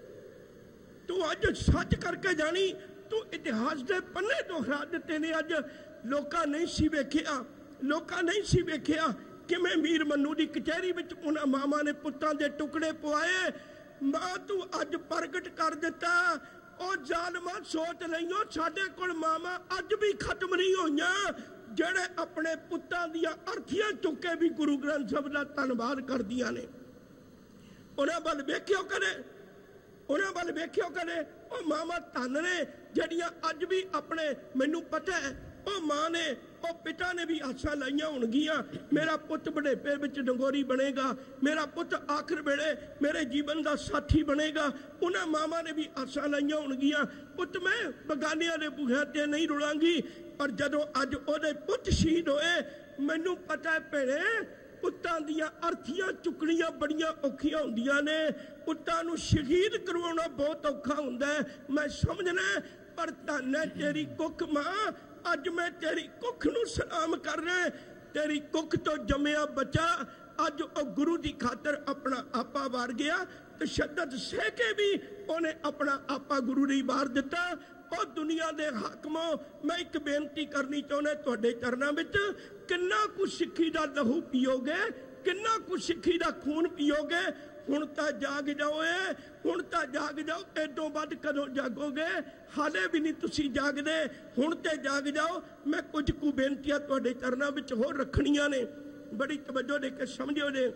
तू अज सच करके जानी, तू इतिहास के पन्ने दोहरा दिते ने। अज लोकां नहीं सी वेखिया, लोकां नहीं सी वेखिया किवें मीर मन्नू की कचहरी विच उन्हां मावां ने पुत्तां दे टुकड़े पवाए। मां तू अज प्रगट कर दिता। ओ जालमा सोच लईओ साडे कोल मावां अज भी खत्म नहीं होईयां जेड़े अपने पुत्तां दियां अर्थीआं चुके भी गुरु ग्रंथ साहिब दा धन्नवाद करदियां ने। उन्हां वल वेखिओ कदे, उन्हां वल वेखिओ कदे। ਉਹ ਮਾਵਾਂ ਧੰਨ ਨੇ ਜਿਹੜੀਆਂ ਅੱਜ ਵੀ ਆਪਣੇ, ਮੈਨੂੰ ਪਤਾ ਹੈ ਉਹ ਮਾਂ ਨੇ, ਉਹ ਪਿਤਾ ਨੇ ਵੀ ਆਸਾਂ ਲਾਈਆਂ ਹੋਣਗੀਆਂ ਮੇਰਾ ਪੁੱਤ ਬੁਢੇਪੇ ਵਿੱਚ ਡੰਗੋਰੀ ਬਣੇਗਾ, ਮੇਰਾ ਪੁੱਤ ਆਖਰ ਵੇਲੇ ਮੇਰੇ ਜੀਵਨ ਦਾ ਸਾਥੀ ਬਣੇਗਾ। ਉਹਨਾਂ ਮਾਵਾਂ ਨੇ ਵੀ ਆਸਾਂ ਲਾਈਆਂ ਹੋਣਗੀਆਂ ਪੁੱਤ ਮੈਂ ਬਗਾਨਿਆਂ ਦੇ ਬੂਹਿਆਂ ਤੇ ਨਹੀਂ ਰੁਲਾਂਗੀ। ਪਰ ਜਦੋਂ ਅੱਜ ਉਹਦੇ ਪੁੱਤ ਸ਼ਹੀਦ ਹੋਏ, ਮੈਨੂੰ ਪਤਾ ਹੈ ਭੈਣੇ ਪੁੱਤਾਂ ਦੀਆਂ ਅਰਥੀਆਂ ਚੁੱਕਣੀਆਂ ਬੜੀਆਂ ਔਖੀਆਂ ਹੁੰਦੀਆਂ ਨੇ। ਪੁੱਤਾਂ ਨੂੰ ਸ਼ਹੀਦ ਕਰਵਾਉਣਾ ਬਹੁਤ ਔਖਾ ਹੁੰਦਾ ਹੈ, ਮੈਂ ਸਮਝਣਾ। ਪਰ ਧੰਨ ਹੈ ਤੇਰੀ ਕੁੱਖ ਮਾਂ, ਅੱਜ ਮੈਂ ਤੇਰੀ ਕੁੱਖ ਨੂੰ ਸਲਾਮ ਕਰ ਰਿਹਾ। ਤੇਰੀ ਕੁੱਖ ਤੋਂ ਜੰਮਿਆ ਬੱਚਾ ਅੱਜ ਉਹ ਗੁਰੂ ਦੀ ਖਾਤਰ ਆਪਣਾ ਆਪਾ ਵਾਰ ਗਿਆ। ਤਸ਼ੱਦਦ ਸਹਿ ਕੇ ਵੀ ਉਹਨੇ ਆਪਣਾ ਆਪਾ ਗੁਰੂ ਲਈ ਵਾਰ ਦਿੱਤਾ। ਉਹ ਦੁਨੀਆ ਦੇ ਹਾਕਮੋ, ਮੈਂ ਇੱਕ ਬੇਨਤੀ ਕਰਨੀ ਚਾਹੁੰਦਾ ਤੁਹਾਡੇ ਚਰਨਾਂ ਵਿੱਚ, ਕਿੰਨਾ ਕੁ ਸਿੱਖੀ ਦਾ ਲਹੂ ਪੀਓਗੇ, ਕਿੰਨਾ ਕੁ ਸਿੱਖੀ ਦਾ ਖੂਨ ਪੀਓਗੇ। ਹੁਣ ਤਾਂ ਜਾਗ ਜਾਓ ਏ, ਹੁਣ ਤਾਂ ਜਾਗ ਜਾਓ। ਐਡੋਂ ਵੱਧ ਕਦੋਂ ਜਾਗੋਗੇ? ਹਾਲੇ ਵੀ ਨਹੀਂ ਤੁਸੀਂ ਜਾਗਦੇ, ਹੁਣ ਤੇ ਜਾਗ ਜਾਓ। ਮੈਂ ਕੁਝ ਕੁ ਬੇਨਤੀਆਂ ਤੁਹਾਡੇ ਚਰਨਾਂ ਵਿੱਚ ਹੋਰ ਰੱਖਣੀਆਂ ਨੇ, ਬੜੀ ਤਵੱਜੋ ਦੇ ਕੇ ਸਮਝਿਓ ਨੇ।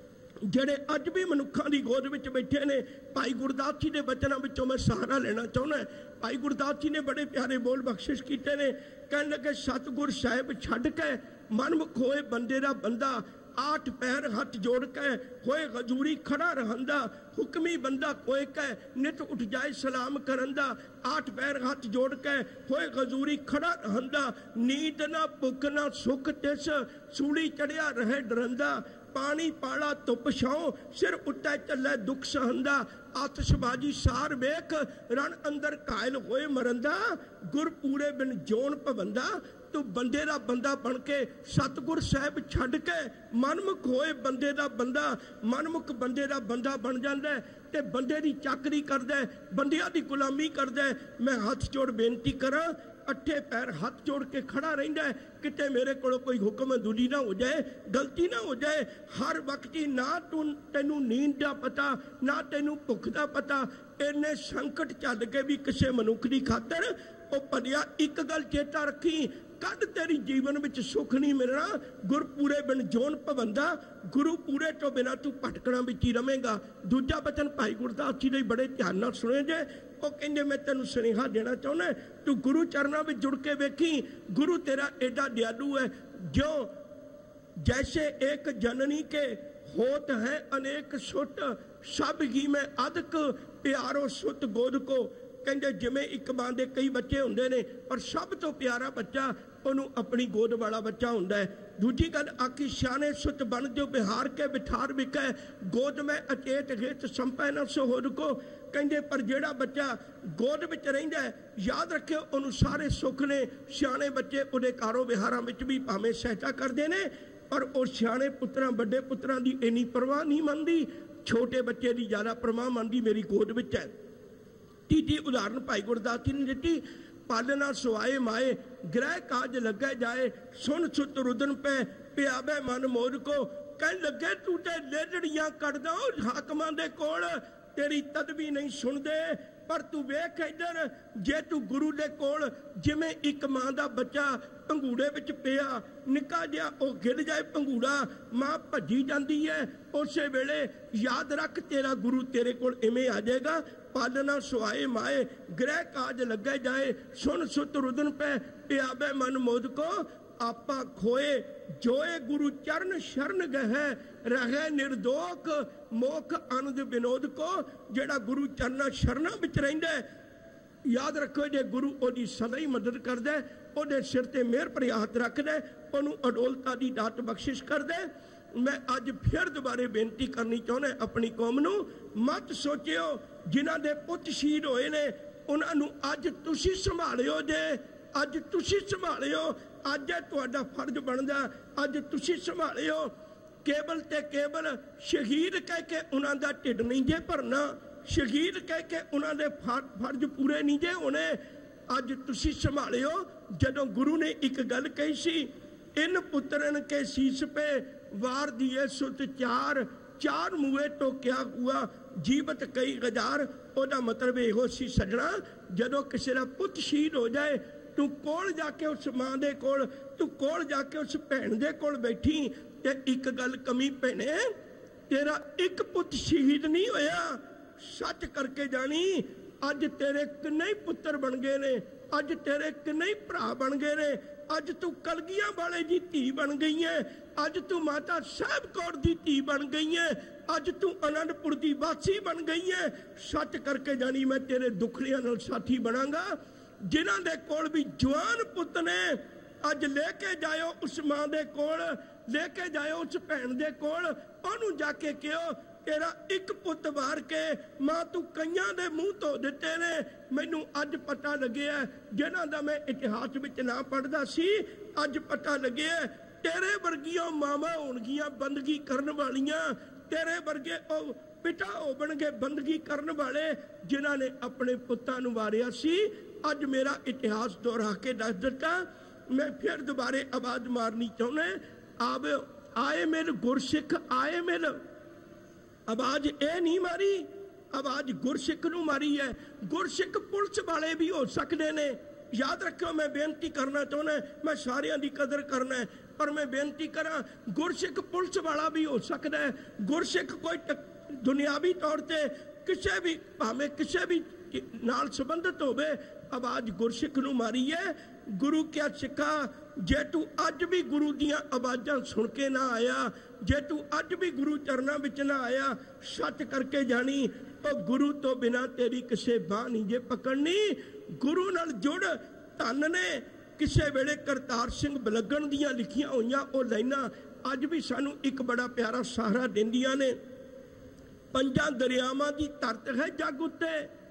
ਜਿਹੜੇ ਅੱਜ ਵੀ ਮਨੁੱਖਾਂ ਦੀ ਗੋਦ ਵਿੱਚ ਬੈਠੇ ਨੇ, ਭਾਈ ਗੁਰਦਾਸ ਜੀ ਦੇ ਬਚਨਾਂ ਵਿੱਚੋਂ ਮੈਂ ਸਹਾਰਾ ਲੈਣਾ ਚਾਹੁੰਦਾ। ਭਾਈ ਗੁਰਦਾਸ ਜੀ ਨੇ ਬੜੇ ਪਿਆਰੇ ਬੋਲ ਬਖਸ਼ਿਸ਼ ਕੀਤੇ ਨੇ। ਕਹਿਣ ਲੱਗੇ ਸਤਿਗੁਰ ਸਾਹਿਬ ਛੱਡ ਕੇ ਮਨਮੁਖ ਹੋਏ ਬੰਦੇ ਦਾ ਬੰਦਾ, आठ पैर हथ जोड़ के होए गजूरी खड़ा रहंदा। हुक्मी बंदा कोई कह नित उठ जाए सलाम करंदा। आठ पैर हथ जोड़ के होए गजूरी खड़ा रहंदा। नींद ना भुख ना सुख तिस सूली चढ़िया रहे डरंदा। पानी पाला धुप छाओ सिर उत्ते चले दुख सहंदा। आतशबाजी सार वेख रण अंदर घायल होए मरंदा। गुर पूरे बिन जोन पवंदा। तू बंदे दा बंदा बन के सतगुर साहिब छड़ के मनमुख होए बंदे दा बंदा, मनमुख बंदे दा बंदा बन जांदा है ते बंदे दी चाकरी करदा है, बंदियां दी गुलामी करदा है। मैं हाथ जोड़ बेनती करा, अट्ठे पैर हाथ जोड़ के खड़ा रहिंदा है, किते मेरे कोलों कोई हुक्म दूरी ना हो जाए, गलती ना हो जाए। हर वक्त ही ना तू तैनू नींद दा पता, ना तैनू भुख दा पता। इन्ने संकट चल के भी किसी मनुख की खातर ओ भलिया एक गल चेता रखी, कद तेरी जीवन में सुख नहीं मिलना। गुर पूरे बिन जोन पवंदा। गुरु पूरे तो बिना तू भटकना विच ही रवेगा। दूजा बचन भाई गुरदास जी ने बड़े ध्यान नाल सुने जे। वो कहंदे मैं तेनू सुनेहा देना चाहुंदा, तू गुरु चरणों में जुड़ के वेखी। गुरु तेरा एडा दयालु है, जो जैसे एक जननी के होत है अनेक सुत, सब ही में अदक प्यारो सुत गोद को। कहते जिमें एक मां के कई बच्चे होंगे ने, पर सब तो प्यारा बच्चा उन्होंने अपनी गोद वाला बच्चा होंगे है। दूजी गल आखी सियाने सुत बन जो बिहार के बिठार बिकै, गोद में अचेत हित संपै न सोहर को। कहते पर जेड़ा बच्चा गोद में रहिंदा है, याद रखे उन्होंने सारे सुख ने। सियाने बच्चे उहदे कारो बिहारां विच भी भावें सहायता करते हैं, पर वो सियाने पुत्रां बड़े पुत्रां की इन्नी परवाह नहीं मनदी, छोटे बच्चे की ज़्यादा परवाह मनदी मेरी गोद विच है। तीजी उदाहरण भाई गुरदास जी ने दी, पालना सुआए माए ग्रह काज लगे जाए। सुन सुत रुदन पे प्यावे मन मोर को। ਕਹਿਣ ਲੱਗੇ ਤੂੰ ਤੇ ਲੇਲੜੀਆਂ ਕੱਢਦਾ ਹਾਕਮਾਂ ਦੇ ਕੋਲ, तेरी तदबी नहीं सुनते। पर तू वेख इधर, जे तू गुरु दे कोल जिवें एक मां दा बच्चा पंगूड़े विच पिया निक्का जिहा ओ गिर जाए पंगूड़ा, मां भजी जाती है, उस वेले याद रख तेरा गुरु तेरे कोल इवें आ जाएगा। पालना सुहाए माए ग्रह काज लगे जाए, सुन सुत रुदन पे प्याबे मन मोद को। आपा खोए जोए गुरु चरण शरण गहे, रहे निर्दोख मोख आनंद विनोद को। जेड़ा गुरु चरण शरणा विच रहिंदा है, याद रखो जे गुरु ओदी सदा ही मदद करदा है, ओदे सिर ते मेहर भरी हथ रखदा है, ओनू अडोलता दी दात बख्शिश करदा है। मैं अज फिर दोबारे बेनती करनी चाहुंदा अपनी कौम नू, मत सोचियो जिन्हां दे पुत शहीद होए ने उन्हां नू अज तुसीं संभालियो, जे अज तुसीं संभालियो, अज तुहाडा फर्ज बनदा, अज तुसीं संभालियो। केवल ते केवल शहीद कह के उन्हां दा ढिड नहीं जे भरना, शहीद कह के उन्हां दे फर्ज पूरे नहीं जे होने। अज तुसीं संभालियो। जदों गुरु ने एक गल कही सी, इन पुत्रन के शीश पे वार दिए सुत चार, चार मुए तो क्या हुआ जीवत कई हजार। ओदा मतलब इहो सी सजना, जदों किसी दा पुत शहीद हो जाए तू कोल जाके उस मां दे कोल, तू कोल जाके उस भैन दे कोल बैठी ते एक गल कमी भैने, तेरा एक पुत शहीद नहीं होया। सच करके जानी अज तेरे किन्ने पुत्र बन गए ने, अज तेरे किन्ने भरा बन गए ने, अज तू कलगियां वाले दी धी बन गई है, अज तू माता साहब कौर दी धी बन गई है, अज तू आनंदपुर दी वासी बन गई है। सच करके जानी मैं तेरे दुखड़ियां नाल साथी बनांगा। जिन्हां दे कोल भी जवान पुत ने अज लेके जाओ उस मां दे कोल, लेके जाओ उस भैन दे कोल, ओनू जाके कहो तेरा एक पुत वार के मां तू कईयां दे मुंह धो दिते ने। मैनू अज पता लगे जिन्हां दा मैं इतिहास विच ना पढ़दा सी, अज पता लगे तेरे वर्गियां मावां होणगियां बंदगी करन वालियां, तेरे वर्गे ओ पिता होणगे बंदगी करन वाले जिन्हां ने अपने पुत्तां नू वारिया सी। अज मेरा इतिहास दोहरा के दस दिता। मैं फिर दोबारे आवाज मारनी चाहुंदा, आवे आए मिल गुरसिख आए मिल। आवाज ए नहीं मारी, आवाज गुरसिख नू मारी है। गुरसिख पुलिस वाले भी हो सकते ने। याद रखो मैं बेनती करना चाहुंदा, मैं सारियां दी कदर करना है, पर मैं बेनती करा गुरसिख पुलिस वाला भी हो सकता है। गुरसिख कोई दुनियावी तौर पर किसी भी भावें किसी भी नाल संबंधित होवे, आवाज गुरसिख नू मारी है। गुरु क्या सिखा, जे तू अज भी गुरु दियां आवाज़ां सुन के ना आया, जे तू अज भी गुरु चरना विच ना आया, सच करके जानी तो गुरु तो बिना तेरी किसे बाह नहीं जे पकड़नी। गुरु नाल जुड़। धन ने किसे वेले करतार सिंह बलगन दियां लिखियां होइयां ओ लाइनां अज भी सानू एक बड़ा प्यारा सहारा दिंदियां ने। पंजां दरियावां दी धरत है जग उत्ते,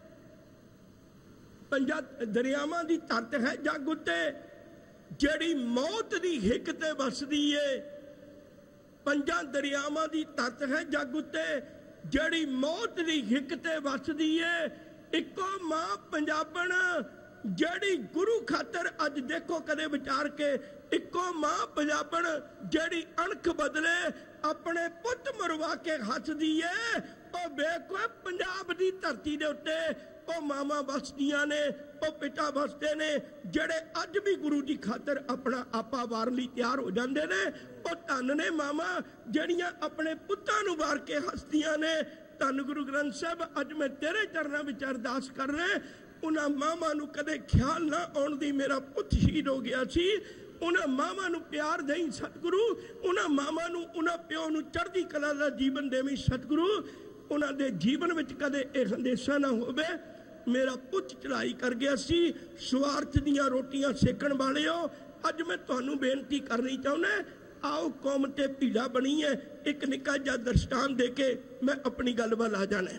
पंजां दरियावां दी धरत है जग उत्ते, जेड़ी मौत दी हिक ते वसदी है। पंजां दरियावां दी धरत है जग उत्ते, जेड़ी मौत दी हिक ते वसदी है। इको मां पंजाबण जेड़ी गुरु खातर अज देखो कदे विचार के, इको मां पंजाबण जेड़ी अणख बदले अपने पुत मरवा के हसदी है। ओ वेखो पंजाब दी धरती दे उत्ते ओ मामा वसदियां ने, ओ पिता वसदे ने, जेड़े अज भी गुरु की खातर अपना आपा वार लई तैयार हो जाते ने। ओ धन ने मामा जड़ियां अपने पुत्तां नूं वार के हसदियां ने। धन गुरु ग्रंथ साहब अज मैं तेरे चरनां विच अरदास कर रहा, उन्हां मामा नूं कदे ख्याल ना आउण दी मेरा पुत शहीद हो गया सी। उन्हां मामा नूं प्यार देई सतगुरु, उन्हां मामा नूं उन्हां प्यो नूं चढ़दी कला दा जीवन देवी सतगुरु। उन्हां दे जीवन विच कदे इह हंदेशा ना होवे मेरा पुत चढ़ाई कर गया सी। स्वार्थ दियां रोटियां सेकण वाले हो, अज मैं तुहानूं बेनती करनी चाहुंदा, आओ कौम ते भीड़ा बनी है। एक निक्का जिहा दृष्टांत दे के मैं अपनी गल वल आ जाना।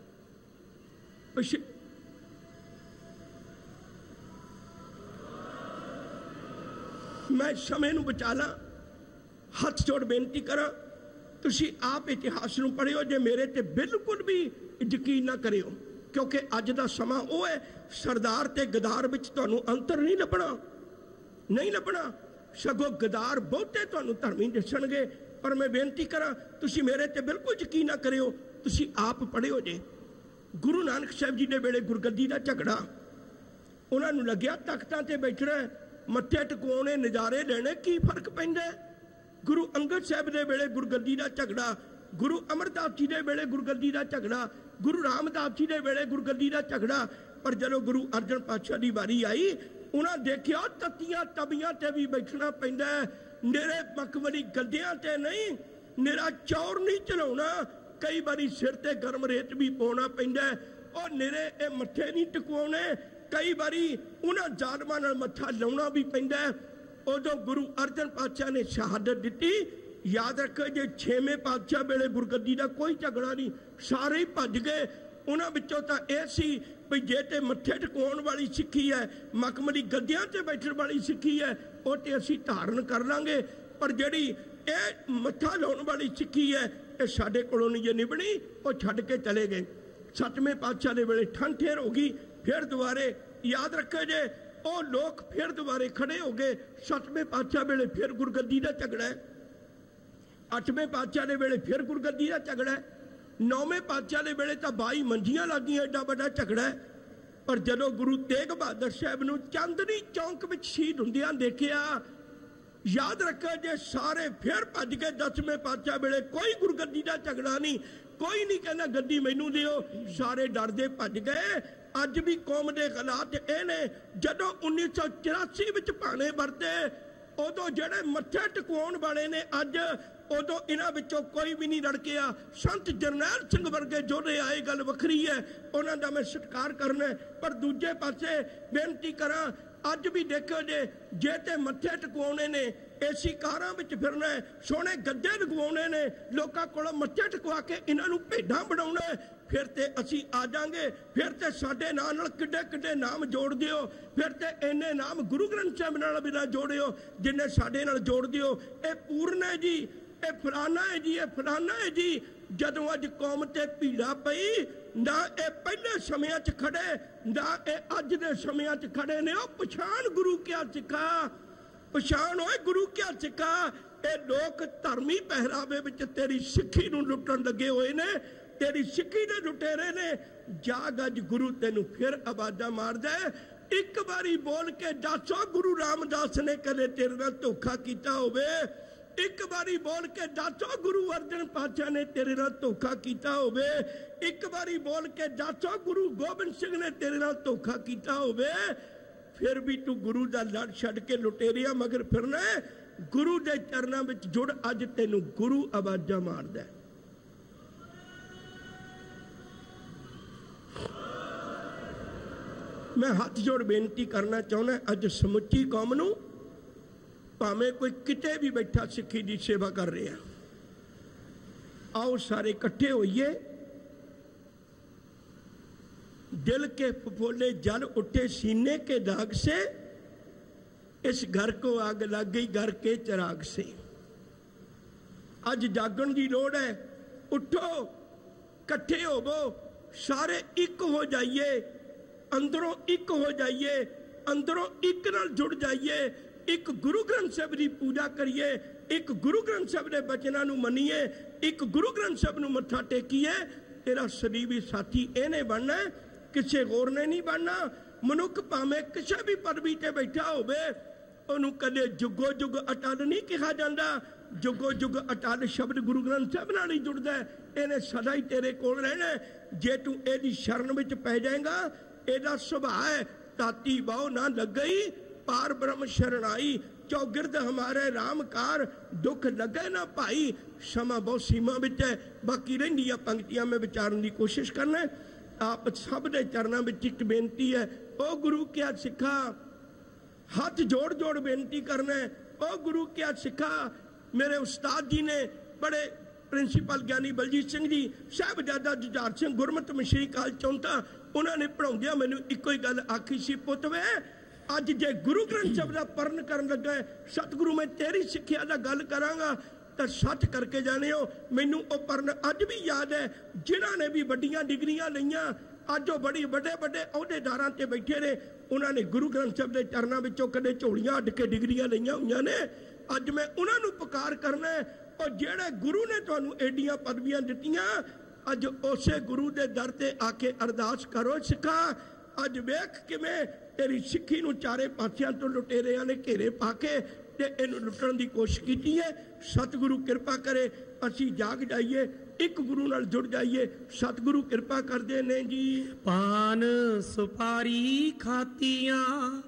मैं समय नूं बचा ला, हथ जोड़ बेनती करा, तुसीं आप इतिहास नूं पढ़िओ, जे मेरे ते बिल्कुल भी यकीन ना करिओ, क्योंकि अज दा समा वो है सरदार ते गदार विच तुहानूं अंतर नहीं लभना, नहीं लभना। सगों गदार बहुते तुहानूं धर्मी दिसणगे, पर मैं बेनती करा तुसी मेरे ते बिल्कुल यकीन ना करियो, तुसी आप पढ़ियो जे गुरु नानक साहब जी ने वेले गुरगद्दी का झगड़ा, उन्होंने लग्या तख्तां ते बैठना, मत्थे टकाने, नज़ारे लेने, की फर्क पैंदा है। गुरु अंगद साहब के वेले गुरगद्दी का झगड़ा, गुरु अमरदास जी के वेले गुरगद्दी का झगड़ा, गुरु रामदास जी के वेले गुरगद्दी का झगड़ा। पर जदों गुरु अर्जन पातशाह की वारी आई, उन्हें देखा तत्तियां तबियां ते भी बैठना पैंदा है, निरे मखमली गद्दियां ते नहीं, निरा चौर नहीं चलाउणा, कई बारी सिर ते गर्म रेत भी पाउणा पैंदा है, और निरे ए मत्थे नहीं टकवाउणे, कई बारी उन्हां जालमां नाल मत्था लाउणा भी पैंदा है। उदों गुरु अर्जन पातशाह ने शहादत दी। याद रखो जे छेवें पातशाह वेले गुरगद्दी का कोई झगड़ा नहीं, सारे ही भज गए। उन्हां विचों तां इह सी भी जे ते मत्थे टकाउण वाली सिੱਖੀ है, मखमली गद्दियां ते बैठण वाली सिੱਖੀ है, वो ते असीं धारण कर लांगे, पर जिहड़ी इह मत्था लाउण वाली सिੱਖੀ है, इह साडे कोलों नहीं जे निभणी, वो छड्ड के चले गए। सतवें पातशाह दे वेले ठंड ठेर हो गई, फिर दुबारे याद रखो जे ਉਹ लोग फिर दोबारे खड़े हो गए। सतवें पातशाह वेले फिर गुरगद्दी का झगड़ा है, अठवें पातशाह के वेले फिर गुरगद्दी का झगड़ा है, नौवें पातशाह के वेले तो बाई मंजियां लग गई, एडा बड़ा झगड़ा है। पर जदों गुरु तेग बहादुर साहब नूं चांदनी चौंक में शहीद हुंदियां देखिया, याद रखो जे सारे फिर भज गए। दसवें पातशाह वेले कोई गुरगद्दी का झगड़ा नहीं, कोई नहीं कहना गद्दी मैनू दिओ, सारे डरदे भज गए। अज भी कौम के हालात ये ने, जदों उन्नीस सौ चौरासी में भाणे वरते, उदों जेडे मत्थे टकाउण वाले ने अज, उदों इन्हां विचों कोई भी नहीं लड़किया। संत जरनैल सिंह वर्गे जोधे आए, गल वखरी है, उन्हां दा मैं सत्कार करना। पर दूजे पासे बेनती करा, अज भी देखो जे जे ते मत्थे टकाउणे ने, एसी कारां विच फिरना है, सोहणे गद्दे लगवाउणे ने, लोकां कोलों मत्थे टकवा के इन्हां नूं भेडां बनाउणा है, फिर ते असी आ जाएंगे। फिर ते साडे नाल नाल किड्डे किड्डे नाम जोड़ दिओ, फिर ते इन्ने नाम गुरु ग्रंथ साहिब नाल भी ना जोड़िओ जिन्ने साडे नाल जोड़ दिओ। ये पूर्ण है जी, ये फलाना है जी, ये फलाना है जी। जदों अज कौम ते भीड़ा पई, ना ये पहले समयां च खड़े, ना ये अज दे समयां च खड़े ने। ओ पछाण गुरु क्या सिखा, पछाण होए गुरु क्या सिखा। ये लोग धर्मी पहरावे विच तेरी सिੱਖੀ नूं लुट्टण लगे हुए ने, तेरी सिੱਖੀ दे लुटेरे ने। जाग अज गुरु तेनू फिर आवाजा मारदा है। एक बारी बोल के दसो गुरु रामदास ने कदे तेरे नाल धोखा कीता होवे, एक बारी बोल के दसो गुरु अर्जन पातशाह ने तेरे नाल धोखा कीता होवे, एक बारी बोल के दसो गुरु गोबिंद सिंह ने तेरे नाल धोखा कीता होवे। फिर भी तू गुरु दा लड़ छड्ड के लुटेरिया मगर फिरना है। गुरु दे चरनां विच जुड़, अज तेनू गुरु आवाजा मारदा है। मैं हाथ जोड़ बेनती करना चाहना, अज समुची कौम नूं भावें कोई किते भी बैठा सिੱਖੀ की सेवा कर रहे हैं, आओ सारे इकट्ठे होइए। दिल के फफोले जल उठे सीने के दाग से, इस घर को आग लग गई घर के चिराग से। अज जागण की लोड़ है, उठो इकट्ठे होवो, सारे एक हो जाइए, अंदरों एक हो जाइए, अंदरों एक नाल जुड़ जाइए, एक गुरु ग्रंथ साहिब की पूजा करिए, एक गुरु ग्रंथ साहिब के बचनों नूं मनीए, एक गुरु ग्रंथ साहिब नूं मत्था टेकीए। तेरा सलीबी साथी इहने बनना है, किसी होर ने नहीं बनना। मनुख भावें किसी भी पदवी ते बैठा होवे, उहनूं कदे जुगो जुग अटल नहीं कहा जाता। जुगो जुग अटल शब्द गुरु ग्रंथ साहिब नाल ही जुड़दा है, इहने सदा ही तेरे कोल रहना। जे तू इहदी शरण विच पै जाएगा, एदा सुभाव है ताती बाह ना लगई, पार ब्रह्म शरणाई, चौगिरद हमारे रामकार, दुख लगे ना भाई। समा बहुत सीमा विच है, बाकी रहिंदियां पंक्तियां में विचारन की कोशिश करना। आप सब दे चरनां विच एक बेनती है, ओ गुरु क्या सिखा, हाथ जोड़ जोड़ बेनती करना है, ओ गुरु क्या सिखा। मेरे उस्ताद जी ने बड़े प्रिंसीपल ज्ञानी बलजीत सिंह जी, साहिबजादा जुझार सिंह गुरमत मशीरी काल चौंता, उन्होंने पढ़ाउंदियां मैनूं इक्को ही गल आखी सी, पुत वे अज जे गुरु ग्रंथ साहिब दा पढ़न करन लगा है, सतगुरु मैं तेरी सिक्ख्या दा गल करांगा तो सच करके जाने हो। मैनूं ओ पढ़न अज भी याद है, जिन्हां ने भी वड्डियां डिग्रियां लईआं, अज वो बड़ी बड़े बड़े अहुदेदारां ते बैठे ने, उन्होंने गुरु ग्रंथ साहिब दे चरनां विचों कदे झोलियां अड्ड के डिग्रियां लईआं होईआं ने। अज मैं उन्हां नूं पुकार करना है, ਉਹ ਜਿਹੜੇ ਗੁਰੂ ਨੇ ਤੁਹਾਨੂੰ ਐਡੀਆਂ ਪਦਵੀਆਂ ਦਿੱਤੀਆਂ, ਅੱਜ ਉਸੇ ਗੁਰੂ ਦੇ ਦਰ ਤੇ ਆ ਕੇ ਅਰਦਾਸ ਕਰੋ ਸਿੱਖਾ। ਅੱਜ ਵੇਖ ਕਿਵੇਂ ਤੇਰੀ ਸਿੱਖੀ ਨੂੰ ਚਾਰੇ ਪਾਸਿਆਂ ਤੋਂ ਲੁਟੇਰਿਆਂ ਨੇ ਘੇਰੇ ਪਾ ਕੇ ਤੇ ਇਹਨੂੰ ਲੁੱਟਣ ਦੀ ਕੋਸ਼ਿਸ਼ ਕੀਤੀ ਹੈ। ਸਤਿਗੁਰੂ ਕਿਰਪਾ ਕਰੇ ਅਸੀਂ ਜਾਗ ਜਾਈਏ, ਇੱਕ ਗੁਰੂ ਨਾਲ ਜੁੜ ਜਾਈਏ। ਸਤਿਗੁਰੂ ਕਿਰਪਾ ਕਰਦੇ ਨੇ ਜੀ। ਪਾਨ ਸੁਪਾਰੀ ਖਾਤੀਆਂ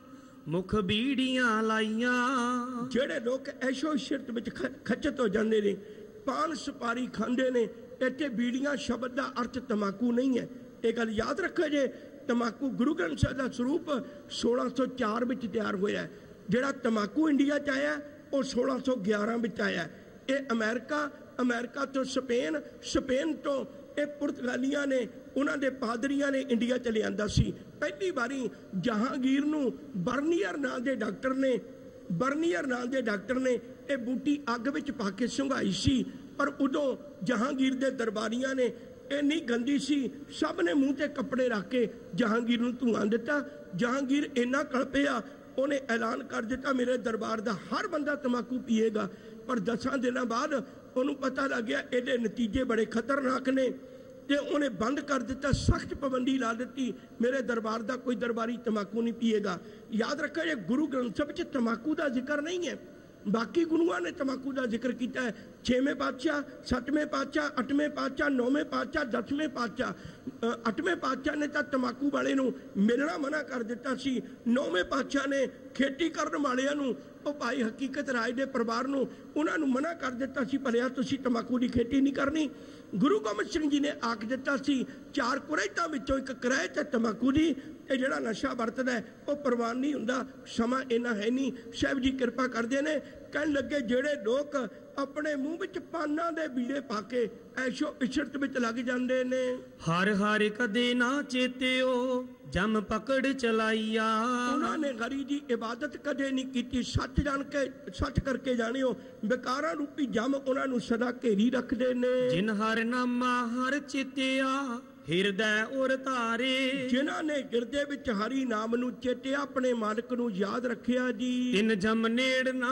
ਮੁਖ ਬੀੜੀਆਂ ਲਾਈਆਂ। ਜਿਹੜੇ ਲੋਕ ਐਸ਼ੋ ਇਸ਼ਰਤ ਵਿੱਚ ਖੱਚਤ ਹੋ ਜਾਂਦੇ ਨੇ, ਪਾਨ ਸੁਪਾਰੀ ਖਾਂਦੇ ਨੇ, ਇੱਥੇ ਬੀੜੀਆਂ ਸ਼ਬਦ ਦਾ ਅਰਥ ਤਮਾਕੂ ਨਹੀਂ ਹੈ। ਇਹ ਗੱਲ ਯਾਦ ਰੱਖੋ ਜੇ। ਤਮਾਕੂ ਗੁਰੂ ਗ੍ਰੰਥ ਸਾਹਿਬ ਦਾ ਸਰੂਪ ਸੋਲਾਂ ਸੌ ਚਾਰ ਵਿੱਚ ਤਿਆਰ ਹੋਇਆ। ਜਿਹੜਾ ਤਮਾਕੂ ਇੰਡੀਆ 'ਚ ਆਇਆ ਉਹ ਸੋਲਾਂ ਸੌ ਗਿਆਰਾਂ ਵਿੱਚ ਆਇਆ। ਇਹ ਅਮਰੀਕਾ, ਅਮਰੀਕਾ ਤੋਂ ਸਪੇਨ, ਸਪੇਨ ਤੋਂ ਇਹ ਪੁਰਤਗਾਲੀਆਂ ਨੇ, ਉਹਨਾਂ ਦੇ ਪਾਦਰੀਆਂ ਨੇ ਇੰਡੀਆ 'ਚ ਲਿਆਂਦਾ ਸੀ। ਪਹਿਲੀ ਵਾਰੀ ਜਹਾਂਗੀਰ ਨੂੰ ਬਰਨੀਅਰ ਨਾਂ ਦੇ ਡਾਕਟਰ ਨੇ ਬਰਨੀਅਰ ਨਾਂ ਦੇ ਡਾਕਟਰ ਨੇ ਇਹ ਬੂਟੀ ਅੱਗ ਵਿੱਚ ਪਾ ਕੇ ਸੁੰਘਾਈ ਸੀ। ਪਰ ਉਦੋਂ ਜਹਾਂਗੀਰ ਦੇ ਦਰਬਾਰੀਆਂ ਨੇ, ਇੰਨੀ ਗੰਦੀ ਸੀ, ਸਭ ਨੇ ਮੂੰਹ ਤੇ ਕੱਪੜੇ ਰੱਖ ਕੇ ਜਹਾਂਗੀਰ ਨੂੰ ਧੂਆਂ ਦਿੱਤਾ। ਜਹਾਂਗੀਰ ਇੰਨਾ ਕਲਪਿਆ, ਉਹਨੇ ਐਲਾਨ ਕਰ ਦਿੱਤਾ ਮੇਰੇ ਦਰਬਾਰ ਦਾ ਹਰ ਬੰਦਾ ਤਮਾਕੂ ਪੀਏਗਾ। ਪਰ ਦਸਾਂ ਦਿਨਾਂ ਬਾਅਦ ਉਹਨੂੰ ਪਤਾ ਲੱਗ ਗਿਆ ਇਹਦੇ ਨਤੀਜੇ ਬੜੇ ਖਤਰਨਾਕ ਨੇ ਤੇ ਉਹਨੇ ਬੰਦ ਕਰ ਦਿੱਤਾ, ਸਖਤ ਪਾਬੰਦੀ ਲਾ ਦਿੱਤੀ, ਮੇਰੇ ਦਰਬਾਰ ਦਾ ਕੋਈ ਦਰਬਾਰੀ ਤਮਾਕੂ ਨਹੀਂ ਪੀਏਗਾ। ਯਾਦ ਰੱਖੋ ਇਹ ਗੁਰੂ ਗ੍ਰੰਥ ਸਾਹਿਬ ਵਿੱਚ ਤਮਾਕੂ ਦਾ ਜ਼ਿਕਰ ਨਹੀਂ ਹੈ। ਬਾਕੀ ਗੁਰੂਆਂ ਨੇ ਤਮਾਕੂ ਦਾ ਜ਼ਿਕਰ ਕੀਤਾ ਹੈ। ਛੇਵੇਂ ਪਾਤਸ਼ਾਹ, ਸੱਤਵੇਂ ਪਾਤਸ਼ਾਹ, ਅੱਠਵੇਂ ਪਾਤਸ਼ਾਹ, ਨੌਵੇਂ ਪਾਤਸ਼ਾਹ, ਦਸਵੇਂ ਪਾਤਸ਼ਾਹ। ਅੱਠਵੇਂ ਪਾਤਸ਼ਾਹ ਨੇ ਤਾਂ ਤਮਾਕੂ ਵਾਲੇ ਨੂੰ ਮਿਲਣਾ ਮਨਾ ਕਰ ਦਿੱਤਾ ਸੀ। ਨੌਵੇਂ ਪਾਤਸ਼ਾਹ ਨੇ ਖੇਤੀ ਕਰਨ ਵਾਲਿਆਂ ਨੂੰ, ਉਹ ਭਾਈ ਹਕੀਕਤ ਰਾਏ ਦੇ ਪਰਿਵਾਰ ਨੂੰ, ਉਹਨਾਂ ਨੂੰ ਮਨਾ ਕਰ ਦਿੱਤਾ ਸੀ, ਭਲਿਆ ਤੁਸੀਂ ਤਮਾਕੂ ਦੀ ਖੇਤੀ ਨਹੀਂ ਕਰਨੀ। ਗੁਰੂ ਗੋਬਿੰਦ ਸਿੰਘ ਜੀ ਨੇ ਆਖ ਦਿੱਤਾ ਸੀ ਚਾਰ ਕੁਰੈਤਾਂ ਵਿੱਚੋਂ ਇੱਕ ਕੁਰੈਤ ਹੈ ਤਮਾਕੂ ਦੀ। ਇਹ ਜਿਹੜਾ ਨਸ਼ਾ ਵਰਤਦਾ ਉਹ ਪ੍ਰਵਾਨ ਨਹੀਂ ਹੁੰਦਾ। ਸਮਾਂ ਇੰਨਾ ਹੈ ਨਹੀਂ। ਸਾਹਿਬ ਜੀ ਕਿਰਪਾ ਕਰਦੇ ਨੇ, ਕਹਿਣ ਲੱਗੇ ਜਿਹੜੇ ਲੋਕ ਆਪਣੇ ਮੂੰਹ ਵਿੱਚ ਪਾਨਾਂ ਦੇ ਬੀੜੇ ਪਾ ਕੇ ਐਸ਼ੋ ਇਸ਼ਰਤ ਵਿੱਚ ਲੱਗ ਜਾਂਦੇ ਨੇ, ਹਰ ਹਰ ਕਦੇ ਨਾ ਚੇਤਿਓ ਜਮ ਪਕੜ ਚਲਾਈਆ। ਉਹਨਾਂ ਨੇ ਹਰੀ ਦੀ ਇਬਾਦਤ ਕਦੇ ਨਹੀਂ ਕੀਤੀ। ਸੱਚ ਜਾਣ ਕੇ, ਸੱਚ ਕਰਕੇ ਜਾਣਿਓ, ਵਿਕਾਰਾਂ ਰੂਪੀ ਜਮ ਉਹਨਾਂ ਨੂੰ ਸਦਾ ਘੇਰੀ ਰੱਖਦੇ ਨੇ। ਜਿਨ ਹਰ ਨਾਮਾ ਹਰ ਚੇਤਿਆ ਹਿਰਦੈ ਉਰ ਧਾਰੇ। ਜਿਨ੍ਹਾਂ ਨੇ ਹਿਰਦੇ ਵਿੱਚ ਹਰੀ ਨਾਮ ਨੂੰ ਚੇਤਿਆ, ਆਪਣੇ ਮਾਲਕ ਨੂੰ ਯਾਦ ਰੱਖਿਆ ਜੀ। ਤਿਨ ਜਮ ਨੇੜ ਨਾ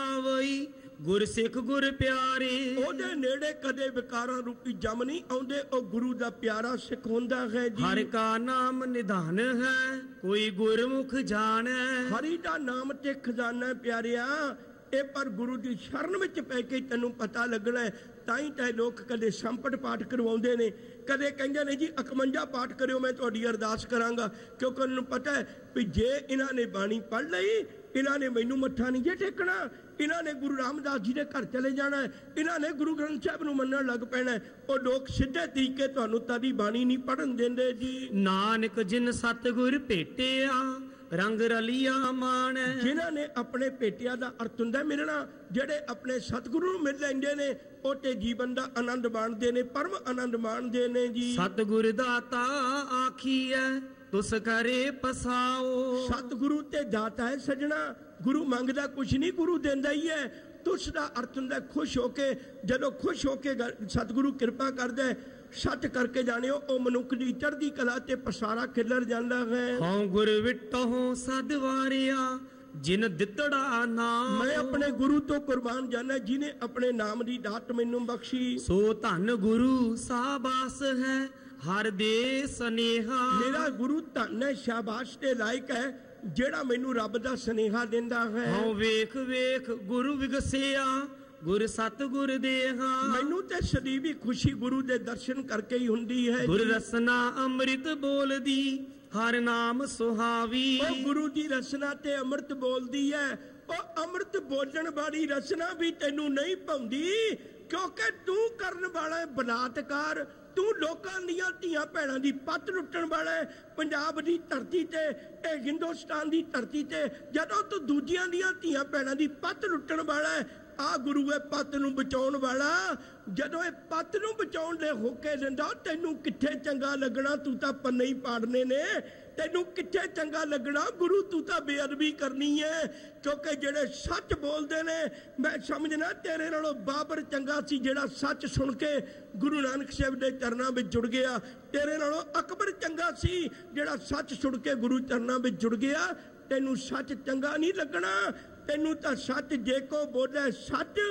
ਆਵਈ ਗੁਰ ਸਿੱਖ ਗੁਰ ਪਿਆਰੇ। ਉਹਦੇ ਨੇੜੇ ਕਦੇ ਵਿਕਾਰਾਂ ਰੂਪੀ ਜਮ ਨਹੀਂ ਆਉਂਦੇ, ਉਹ ਗੁਰੂ ਦਾ ਪਿਆਰਾ ਸਿੱਖ ਹੁੰਦਾ ਹੈ ਜੀ। ਹਰਿ ਕਾ ਨਾਮ ਨਿਧਾਨ ਹੈ ਕੋਈ ਗੁਰਮੁਖ ਜਾਣੈ। ਹਰੀ ਦਾ ਨਾਮ ਤੇ ਖਜ਼ਾਨਾ ਪਿਆਰਿਆ, ਇਹ ਪਰ ਗੁਰੂ ਦੀ ਸ਼ਰਨ ਵਿੱਚ ਪੈ ਕੇ ਤੈਨੂੰ ਪਤਾ ਲੱਗਣਾ। ਤਾਂ ਹੀ ਤਾਂ ਲੋਕ ਕਦੇ ਸੰਪਟ ਪਾਠ ਕਰਵਾਉਂਦੇ ਨੇ, ਕਦੇ ਕਹਿੰਦੇ ਨੇ ਜੀ ਇਕਵੰਜਾ ਪਾਠ ਕਰਿਓ ਮੈਂ ਤੁਹਾਡੀ ਅਰਦਾਸ ਕਰਾਂਗਾ, ਕਿਉਂਕਿ ਉਹਨਾਂ ਨੂੰ ਪਤਾ ਹੈ ਵੀ ਜੇ ਇਹਨਾਂ ਨੇ ਬਾਣੀ ਪੜ੍ਹ ਲਈ ਇਹਨਾਂ ਨੇ ਮੈਨੂੰ ਮੱਥਾ ਨਹੀਂ ਜੇ ਟੇਕਣਾ, ਇਹਨਾਂ ਨੇ ਗੁਰੂ ਰਾਮਦਾਸ ਜੀ ਦੇ ਘਰ ਚਲੇ ਜਾਣਾ, ਇਹਨਾਂ ਨੇ ਗੁਰੂ ਗ੍ਰੰਥ ਸਾਹਿਬ ਨੂੰ ਮੰਨਣ ਲੱਗ ਪੈਣਾ। ਉਹ ਲੋਕ ਸਿੱਧੇ ਤਰੀਕੇ ਤੁਹਾਨੂੰ ਤਾਦੀ ਬਾਣੀ ਨਹੀਂ ਪੜ੍ਹਨ ਦਿੰਦੇ ਜੀ। ਨਾਨਕ ਜਿਨ ਸਤਿਗੁਰ ਭੇਟਿਆ ਰੰਗ ਰਲੀਆ ਮਾਣੈ। ਜਿਨ੍ਹਾਂ ਨੇ ਆਪਣੇ ਭੇਟਿਆ ਦਾ ਅਰਥ ਹੁੰਦਾ ਮਿਲਣਾ, ਜਿਹੜੇ ਆਪਣੇ ਸਤਿਗੁਰੂ ਨੂੰ ਮਿਲ ਲੈਂਦੇ ਨੇ ਉਹ ਤੇ ਜੀਵਨ ਦਾ ਆਨੰਦ ਮਾਣਦੇ ਨੇ, ਪਰਮ ਆਨੰਦ ਮਾਣਦੇ ਨੇ ਜੀ। ਸਤਿਗੁਰ ਦਾਤਾ ਆਖੀਐ ਤੁਸ ਕਰੇ ਪਸਾਓ। ਸਤਿਗੁਰੂ ਤੇ ਦਾਤਾ ਹੈ ਸਜਣਾ, ਗੁਰੂ ਮੰਗਦਾ ਕੁਛ ਨਹੀਂ, ਗੁਰੂ ਦਿੰਦਾ ਹੀ ਹੈ। ਤੁਸ ਦਾ ਅਰਥ ਹੁੰਦਾ ਖੁਸ਼ ਹੋ ਕੇ। ਜਦੋਂ ਖੁਸ਼ ਹੋ ਕੇ ਸਤਿਗੁਰੂ ਕਿਰਪਾ ਕਰਦਾ, ਸੱਚ ਕਰਕੇ ਜਾਣਿਓ, ਉਹ ਮਨੁੱਖ ਦੀ ਚੜ੍ਹਦੀ ਕਲਾ ਤੇ ਪਸਾਰਾ ਖਿਲਰ ਜਾਂਦਾ ਹੈ। ਹਉ ਗੁਰ ਵਿਟਹੁ ਸਦ ਵਾਰਿਆ ਜਿਨ ਦਿੱਤੜਾ ਨਾਮ। ਮੈਂ ਆਪਣੇ ਗੁਰੂ ਤੋਂ ਕੁਰਬਾਨ ਜਾਣਾ ਜਿਹਨੇ ਆਪਣੇ ਨਾਮ ਦੀ ਦਾਤ ਮੈਨੂੰ ਬਖਸ਼ੀ। ਸੋ ਧੰਨ ਗੁਰੂ ਸਾਬਾਸ ਹੈ ਹਰ ਦੇ ਸਨੇਹਾ। ਮੇਰਾ ਗੁਰੂ ਧੰਨ ਹੈ, ਸ਼ਾਬਾਸ਼ ਦੇ ਲਾਇਕ ਹੈ, ਜਿਹੜਾ ਮੈਨੂੰ ਰੱਬ ਦਾ ਸਨੇਹਾ ਦਿੰਦਾ ਹੈ। ਹਉ ਵੇਖ ਵੇਖ ਗੁਰੂ ਵਿਗਸਿਆ ਗੁਰ ਸਤਿਗੁਰ ਦੇਹਾ। ਮੈਨੂੰ ਤੇ ਸਦੀ ਵੀ ਖੁਸ਼ੀ ਗੁਰੂ ਦੇ ਦਰਸ਼ਨ ਕਰਕੇ ਹੀ ਹੁੰਦੀ ਹੈ। ਗੁਰ ਰਸਨਾ ਅੰਮ੍ਰਿਤ ਬੋਲਦੀ ਹਰ ਨਾਮ ਸੁਹਾਵੀ। ਉਹ ਗੁਰੂ ਦੀ ਰਸਨਾ ਤੇ ਅੰਮ੍ਰਿਤ ਬੋਲਦੀ ਹੈ। ਉਹ ਅੰਮ੍ਰਿਤ ਬੋਲਣ ਵਾਲੀ ਰਸਨਾ ਵੀ ਤੈਨੂੰ ਨਹੀਂ ਪਾਉਂਦੀ, ਕਿਉਂਕਿ ਤੂੰ ਕਰਨ ਵਾਲਾ ਬਲਾਤਕਾਰ, ਤੂੰ ਲੋਕਾਂ ਦੀਆਂ ਧੀਆਂ ਭੈਣਾਂ ਦੀ ਪੱਤ ਲੁੱਟਣ ਵਾਲਾ ਹੈ। ਪੰਜਾਬ ਦੀ ਧਰਤੀ ਤੇ, ਇਹ ਹਿੰਦੁਸਤਾਨ ਦੀ ਧਰਤੀ ਤੇ ਜਦੋਂ ਤੂੰ ਦੂਜਿਆਂ ਦੀਆਂ ਧੀਆਂ ਭੈਣਾਂ ਦੀ ਪੱਤ ਲੁੱਟਣ ਵਾਲਾ ਹੈ, ਆ ਗੁਰੂ ਹੈ ਪੱਤ ਨੂੰ ਬਚਾਉਣ ਵਾਲਾ। ਜਦੋਂ ਇਹ ਪੱਤ ਨੂੰ ਬਚਾਉਣ ਦੇ ਹੋਕੇ ਦਿੰਦਾ, ਤੈਨੂੰ ਕਿੱਥੇ ਚੰਗਾ ਲੱਗਣਾ, ਤੂੰ ਤਾਂ ਪੰਨੇ ਹੀ ਪਾੜਨੇ ਨੇ। ਤੈਨੂੰ ਕਿੱਥੇ ਚੰਗਾ ਲੱਗਣਾ, ਗੁਰੂ ਤੂੰ ਤਾਂ ਬੇਅਦਬੀ ਕਰਨੀ ਹੈ। ਕਿਉਂਕਿ ਜਿਹੜੇ ਸੱਚ ਬੋਲਦੇ ਨੇ, ਮੈਂ ਸਮਝਣਾ ਤੇਰੇ ਨਾਲੋਂ ਬਾਬਰ ਚੰਗਾ ਸੀ ਜਿਹੜਾ ਸੱਚ ਸੁਣ ਕੇ ਗੁਰੂ ਨਾਨਕ ਸਾਹਿਬ ਦੇ ਚਰਨਾਂ ਵਿੱਚ ਜੁੜ ਗਿਆ। ਤੇਰੇ ਨਾਲੋਂ ਅਕਬਰ ਚੰਗਾ ਸੀ ਜਿਹੜਾ ਸੱਚ ਸੁਣ ਕੇ ਗੁਰੂ ਚਰਨਾਂ ਵਿੱਚ ਜੁੜ ਗਿਆ। ਤੈਨੂੰ ਸੱਚ ਚੰਗਾ ਨਹੀਂ ਲੱਗਣਾ, ਤੈਨੂੰ ਤਾਂ ਸੱਚ ਜੇ ਕੋ ਬੋਲੇ ਸੱਚ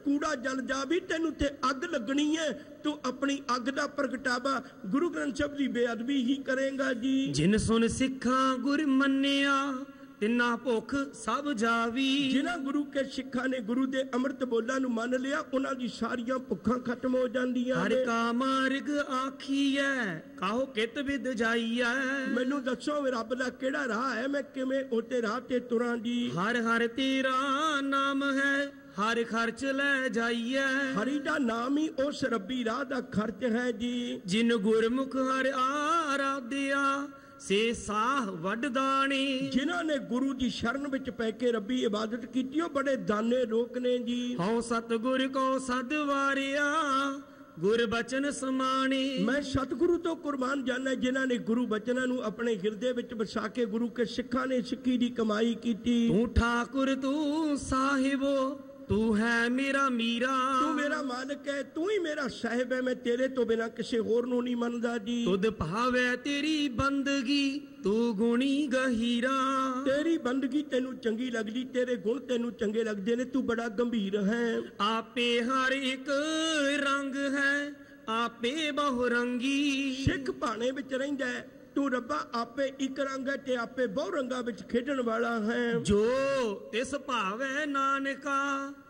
कूड़ा जल जा भी तेनू ते अग लगनी है, तू अपनी अग दा प्रगटावा गुरु ग्रंथ साहिब की बेअदबी ही करेगा जी। जिन सुन सिखा गुर मन्निया तिन्ना भुख सब जावी। जिन्हां गुरु के सिखा ने गुरु दे अमृत बोलां नूं मान लिया उन्हां दी सारियां भुखां खत्म हो जांदियां हर ने। का मार्ग आखी है काहो कित विद जाईया। मैनू दसो रब दा केड़ा राह है, मैं किवें ओते राह ते तुरां जी। हर हर तेरा नाम है हर खर्च ले जाइए। हरि दा नाम ही उस रब्बी राह दा खर्च है जी। जिन गुरमुख हर आराध्या से साह वडदानी। जिन्हां ने गुरु दी शरण विच पै के रब्बी इबादत कीती ओ बड़े दाने लोक ने जी। हौ सतगुर को सदवारिया गुर बचन समानी। मैं सतगुरु तो कुर्बान जाना जिन्हां ने गुरु बचनां नूं अपने हिरदे विच बसा के गुरु के सिखां ने सिक्खी दी कमाई कीती। तू ठाकुर तू साहिबो तू है मेरा मीरा। तू मेरा मालिक है, तू ही मेरा साहिब है, मैं तेरे तो बिना किसी होर नूं नहीं मनदा जी। तुद भावे तेरी बंदगी तू गुणी गहीरा। तेरी बंदगी तेनू चंगी लगदी, तेरे गुण तेनू चंगे लगदे ने, तू बड़ा गंभीर है। आपे हर एक रंग है आपे बहुरंगी। सिख भाने विच रहिंदा है, तू रब्बा आपे एक रंग है ते आपे बहु रंगा विच खेडण वाला है। जो तिस भावे नानका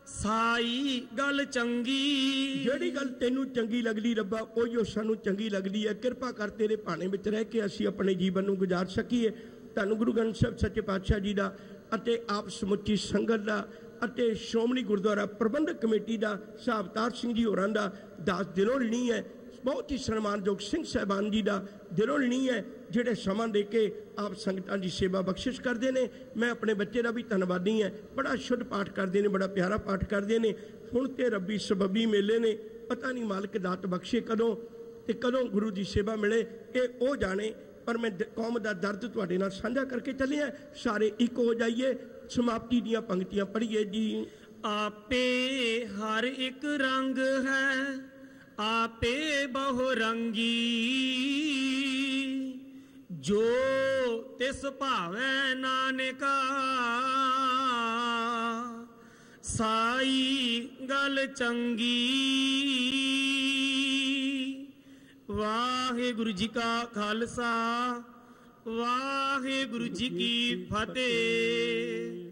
साई गल चंगी। जेड़ी गल तेनू चंगी लगदी रब्बा ओही सानू चंगी लगदी है। कृपा कर तेरे भाने विच रह के असीं अपने जीवन नूं गुजार सकीए। धन गुरु ग्रंथ साहिब सच्चे पातशाह जी दा अते आप समुची संगत दा अते श्रोमणी गुरुद्वारा प्रबंधक कमेटी दा साहब अवतार सिंह जी होरां दा दास दिलों ऋणी है। बहुत ही सन्मानयोग सिंह साहबान जी का दिलों ऋणी है जिहड़े समा दे के आप संगतां की सेवा बख्शिश करते हैं। मैं अपने बच्चे का भी धन्नवादी है, बड़ा शुद्ध पाठ करते हैं, बड़ा प्यारा पाठ करते हैं। हुण ते रब्बी सबबी मेले ने, पता नहीं मालिक दात बख्शे कदों ते कदों गुरु की सेवा मिले ये ओ जाने। पर मैं कौम का दर्द तुहाडे नाल साझा करके चलिया। सारे एक हो जाइए, समाप्ति दीयां पंक्तियां पढ़िए जी। आपे हर एक रंग है आपे बहुरंगी। जो तिस भावे नानका साई गल चंगी। वाहिगुरु जी का खालसा वाहिगुरु जी की फतेह।